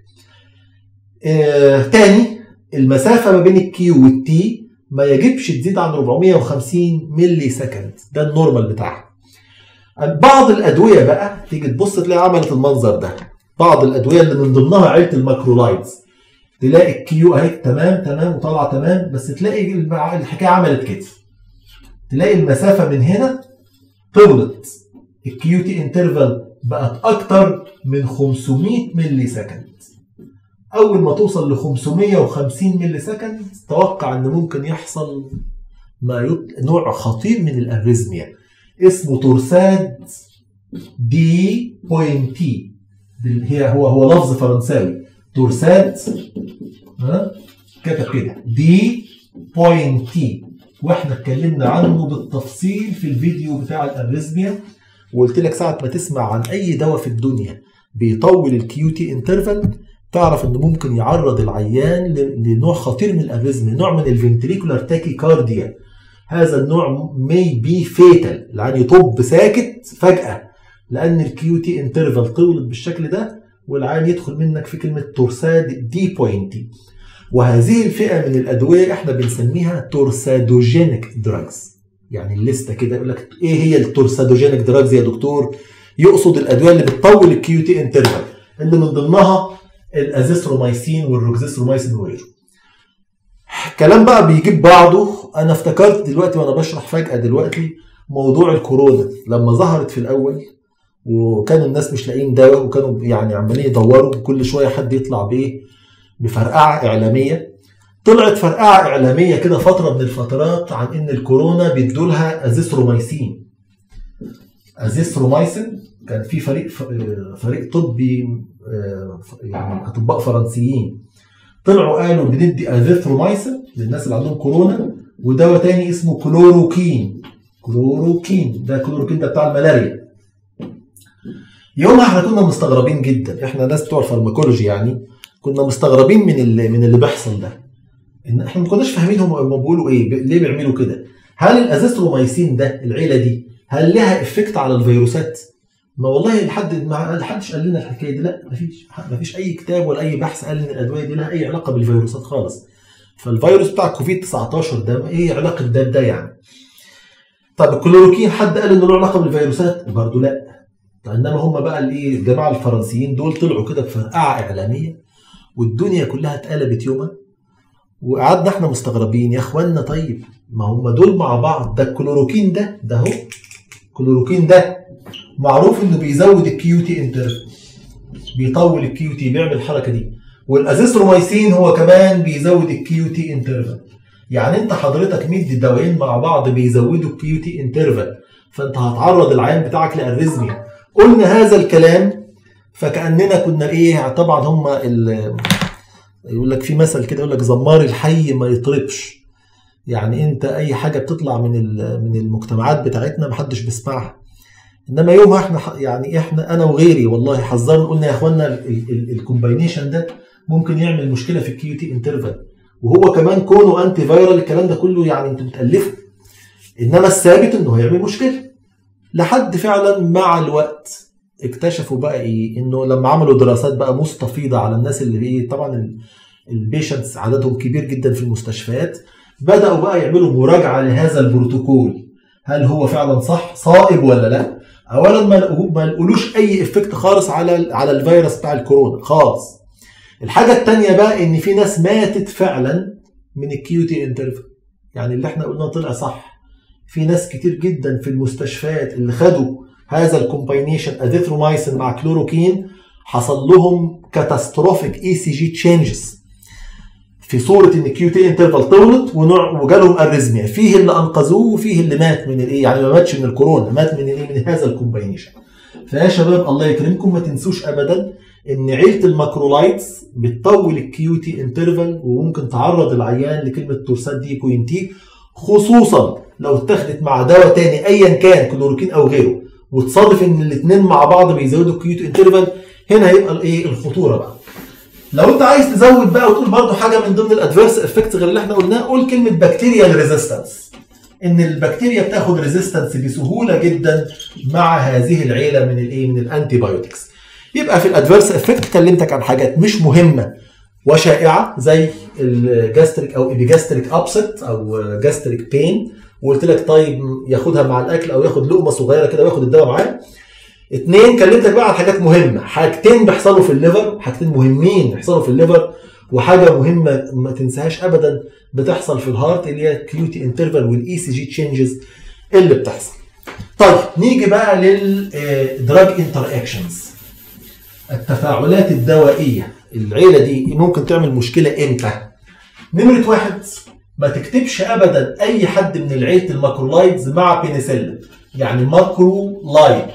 آه تاني، المسافه ما بين الكيو والتي ما يجبش تزيد عن أربعمية وخمسين ملي سكند، ده النورمال بتاعها. بعض الادويه بقى تيجي تبص تلاقي عملت المنظر ده. بعض الادويه اللي من ضمنها عيله الماكرولايدز، تلاقي الكيو اهي تمام تمام وطالعه تمام، بس تلاقي الحكايه عملت كده، تلاقي المسافه من هنا طولت، الكيو تي انترفال بقت اكتر من خمسمية ملي سكند. اول ما توصل ل خمسمية وخمسين ملي سكند توقع ان ممكن يحصل ما يط... نوع خطير من الاريزميا اسمه تورساد دي بوينتي. هي هو هو لفظ فرنساوي، تورساد ها كتب كده دي بوينتي، واحنا اتكلمنا عنه بالتفصيل في الفيديو بتاع الاريزميا، وقلت لك ساعه ما تسمع عن اي دواء في الدنيا بيطول الكيو تي انترفال تعرف انه ممكن يعرض العيان لنوع خطير من الاريزميا، نوع من الفنتريكولار تاكيكارديا. هذا النوع may be fatal، يعني يطب ساكت فجأة لأن الكيو تي انترفال طولت بالشكل ده، والعيان يدخل منك في كلمة تورساد دي بوينتي. وهذه الفئة من الأدوية احنا بنسميها تورسادوجينيك دراجز. يعني الليستة كده يقول لك ايه هي التورسادوجينيك دراجز يا دكتور؟ يقصد الأدوية اللي بتطول الكيو تي انترفال، اللي من ضمنها الازيثرومايسين والروكزيثرومايسين وغيره. كلام بقى بيجيب بعضه. انا افتكرت دلوقتي وانا بشرح فجأة دلوقتي موضوع الكورونا لما ظهرت في الاول، وكانوا الناس مش لاقيين دواء، وكانوا يعني عمالين يدوروا، وكل شويه حد يطلع بايه بفرقعه اعلاميه. طلعت فرقعه اعلاميه كده فتره من الفترات عن ان الكورونا بيدوا لها ازيثرومايسين. ازيثرومايسين كان في فريق فريق طبي يعني اطباء فرنسيين طلعوا قالوا بندي ازيثرومايسين للناس اللي عندهم كورونا، ودواء تاني اسمه كلوروكين. كلوروكين ده كلوروكين ده بتاع الملاريا. يومها احنا كنا مستغربين جدا، احنا ناس بتوع الفارماكولوجي يعني كنا مستغربين من اللي من اللي بيحصل ده، ان احنا ما كناش فاهمين هم بيقولوا ايه، ليه بيعملوا كده. هل الازيثرومايسين ده العيله دي هل لها افكت على الفيروسات؟ ما والله لحد ما حدش قال لنا الحكايه دي، لا مفيش مفيش اي كتاب ولا اي بحث قال ان الادويه دي لها اي علاقه بالفيروسات خالص. فالفيروس بتاع كوفيد تسعتاشر ده ايه علاقه ده بده يعني؟ طب الكلوروكين حد قال انه له علاقه بالفيروسات؟ برضه لا. انما هم بقى الايه الجماعه الفرنسيين دول طلعوا كده بفرقعه اعلاميه، والدنيا كلها اتقلبت يومها، وقعدنا احنا مستغربين يا اخوانا. طيب ما هم دول مع بعض، ده الكلوروكين ده ده اهو الكلوروكين ده معروف انه بيزود الكيو تي انترفال، بيطول الكيو تي، بيعمل الحركه دي. والازيثرومايسين هو كمان بيزود الكيو تي انترفال. يعني انت حضرتك مدي دوايين مع بعض بيزودوا الكيو تي انترفال، فانت هتعرض العيان بتاعك لاريزميا. قلنا هذا الكلام فكأننا كنا ايه، طبعا هم يقول لك في مثل كده يقول لك زمار الحي ما يطربش. يعني انت اي حاجه بتطلع من من المجتمعات بتاعتنا محدش بيسمعها. انما يومها احنا يعني احنا انا وغيري والله حذرنا، قلنا يا اخوانا الكومباينيشن ده ممكن يعمل مشكله في الكيو تي انترفال، وهو كمان كونه انتي فايرال الكلام ده كله يعني انتوا بتالفوا، انما الثابت انه هيعمل مشكله. لحد فعلا مع الوقت اكتشفوا بقى ايه، انه لما عملوا دراسات بقى مستفيضه على الناس اللي ايه، طبعا البيشنتس عددهم كبير جدا في المستشفيات، بداوا بقى يعملوا مراجعه لهذا البروتوكول، هل هو فعلا صح صائب ولا لا. اولا ما لقولوش اي افكت خالص على على الفيروس بتاع الكورونا خالص. الحاجه الثانيه بقى ان في ناس ماتت فعلا من الكيو تي انترفال، يعني اللي احنا قلناه طلع صح. في ناس كتير جدا في المستشفيات اللي خدوا هذا الكومباينيشن ازيثرومايسين مع كلوروكين حصل لهم كاتاستروفيك اي سي جي تشينجز في صوره ان الكيو تي انترفال طولت وجالهم اريزميا. فيه اللي انقذوه وفيه اللي مات من الايه، يعني ما ماتش من الكورونا، مات من الايه، من هذا الكومباينيشن. فيا شباب الله يكرمكم ما تنسوش ابدا ان عيله الماكرولايتس بتطول الكيو تي انترفال وممكن تعرض العيان لكلمه تورسات دي كوين تي، خصوصا لو اتخذت مع دواء تاني ايا كان كلوروكين او غيره وتصادف ان الاثنين مع بعض بيزودوا الكيو تي انترفال. هنا هيبقى الايه الخطوره بقى. لو انت عايز تزود بقى وتقول برضو حاجه من ضمن الادفيرس افكت غير اللي احنا قلناه، قول كلمه بكتيريال ريزيستنس، ان البكتيريا بتاخد ريزيستنس بسهوله جدا مع هذه العيله من الايه من الانتي بايوتكس. يبقى في الادفيرس افكت كلمتك عن حاجات مش مهمه وشائعه زي الجاستريك او ايبيجاستريك ابسط او جاستريك بين، وقلت لك طيب ياخدها مع الاكل او ياخد لقمه صغيره كده وياخد الدواء معاه. اتنين كلمتك بقى عن حاجات مهمه، حاجتين بيحصلوا في الليفر، حاجتين مهمين بيحصلوا في الليفر، وحاجه مهمه ما تنساهاش ابدا بتحصل في الهارت اللي هي كيو تي انترفال والاي سي جي تشينجز اللي بتحصل. طيب نيجي بقى للدراج انتر اكشنز، التفاعلات الدوائيه. العيله دي ممكن تعمل مشكله امتى؟ نمره واحد، ما تكتبش ابدا اي حد من العيله الماكرولايدز مع بينيسيلين، يعني ماكرولايد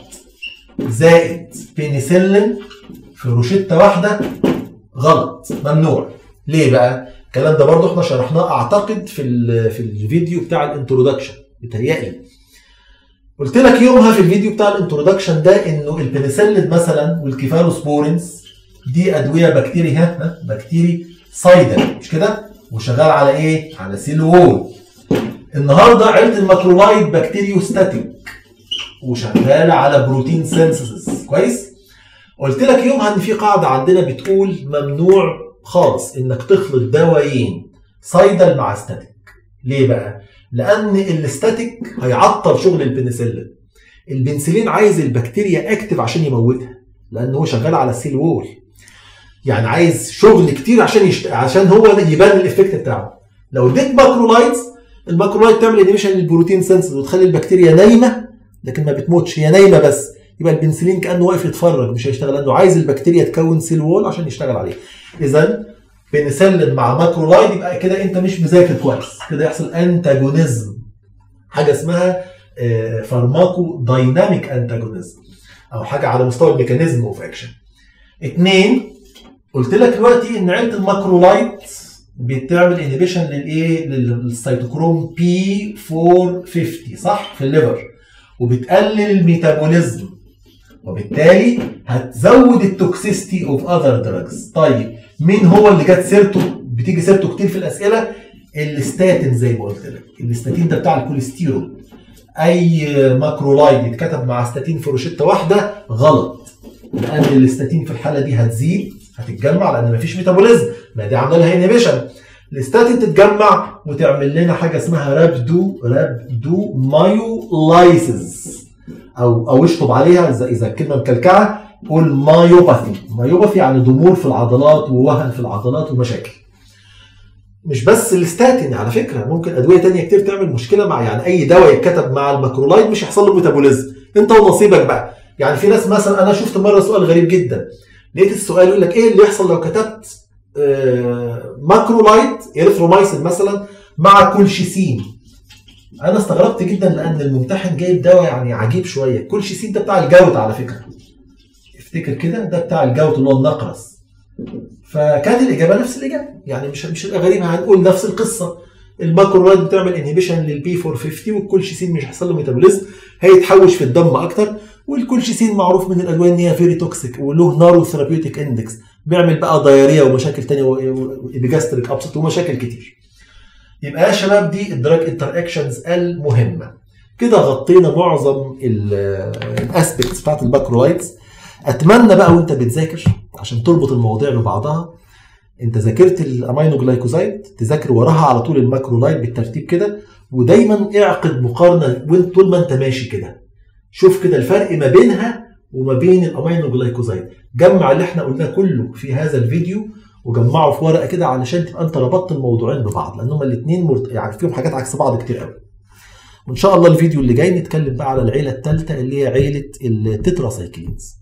زائد بينيسيلين في روشته واحده غلط، ممنوع. ليه بقى؟ الكلام ده برضه احنا شرحناه اعتقد في في الفيديو بتاع الانترودكشن، بتهيألي قلت لك يومها في الفيديو بتاع الانترودكشن ده انه البينيسيلين مثلا والكيفالوسبورينز دي ادويه بكتيري ها بكتيري سايدر مش كده؟ وشغال على ايه؟ على سيل وول. النهارده عيله الماكرولايد بكتيريوستاتيك وشغاله على بروتين سينثيسيس، كويس؟ قلت لك يومها ان في قاعده عندنا بتقول ممنوع خالص انك تخلط دوايين سايدل مع ستاتيك. ليه بقى؟ لان الاستاتيك هيعطل شغل البنسلين. البنسلين عايز البكتيريا اكتف عشان يموتها، لان هو شغال على السيل وول، يعني عايز شغل كتير عشان يشت... عشان هو يبان الافكت بتاعه. لو اديت ماكرولايدز، الماكرولايد تعمل انيبيشن للبروتين سنسز وتخلي البكتيريا نايمه لكن ما بتموتش، هي نايمه بس، يبقى البنسلين كانه واقف يتفرج مش هيشتغل، لانه عايز البكتيريا تكون سيل وول عشان يشتغل عليه. اذا بنسلين مع ماكرولايد يبقى كده انت مش مذاكر كويس، كده يحصل انتاجونيزم، حاجه اسمها فارماكو دايناميك انتاجونيزم، او حاجه على مستوى الميكانيزم اوف اكشن. اثنين، قلت لك دلوقتي ان عيله الماكرولايد بتعمل انهبيشن للايه؟ للسيتوكروم بي أربعمية وخمسين صح في الليفر، وبتقلل الميتابوليزم، وبالتالي هتزود التوكسيستي اوف اذر دراجز. طيب مين هو اللي جت سيرته بتيجي سيرته كتير في الاسئله؟ الستاتين. زي ما قلت لك الستاتين ده بتاع الكوليسترول، اي ماكرولايد يتكتب مع ستاتين في روشته واحده غلط، لان الستاتين في الحاله دي هتزيد هتتجمع لان مفيش ميتابوليزم، ما دي عامله لها انيبيشن. الستاتين تتجمع وتعمل لنا حاجه اسمها رابدو رابدو مايولايسيس، او او اشطب عليها اذا اذا الكلمه مكلكعه قول مايوباثي. مايوباثي يعني ضمور في العضلات ووهن في العضلات ومشاكل. مش بس الستاتين على فكره، ممكن ادويه ثانيه كتير تعمل مشكله مع، يعني اي دواء يتكتب مع الماكرولايد مش هيحصل له ميتابوليزم، انت ونصيبك بقى. يعني في ناس مثلا، انا شفت مره سؤال غريب جدا، لقيت السؤال يقول لك ايه اللي يحصل لو كتبت آه ماكرولايد اريثرومايسين مثلا مع كولشيسين. انا استغربت جدا لان الممتحن جايب دواء يعني عجيب شويه. كولشيسين ده بتاع الجوت على فكره، افتكر كده، ده بتاع الجوت اللي هو النقرس. فكانت الاجابه نفس الاجابه، يعني مش مش غريبه، هنقول نفس القصه. الماكرولايد بتعمل انهبيشن للبي أربعمية وخمسين، والكولشيسين مش هيحصل له ميتابوليزم، هيتحوش في الدم اكتر. والكولشيسين معروف من الادويه ان هي فيري توكسيك وله نارو ثيرابيوتيك اندكس، بيعمل بقى دايريا ومشاكل ثانيه وإيبيجاستريك ابسط ومشاكل كتير. يبقى يا شباب دي الدراج انتر اكشنز المهمه. كده غطينا معظم الاسبكتس بتاعت الماكرولايدز. اتمنى بقى وانت بتذاكر عشان تربط المواضيع ببعضها، انت ذاكرت الامينو جلايكوزايد تذاكر وراها على طول الماكرولايد بالترتيب كده، ودايما اعقد مقارنه وانت طول ما انت ماشي كده، شوف كده الفرق ما بينها وما بين الامينو جلايكوزايد. جمع اللي احنا قلناه كله في هذا الفيديو وجمعه في ورقه كده علشان تبقى انت ربطت الموضوعين ببعض، لان هما الاثنين مرت... يعني فيهم حاجات عكس بعض كتير قوي. وان شاء الله الفيديو اللي جاي نتكلم بقى على العيله الثالثه اللي هي عيله التتراسايكلينز.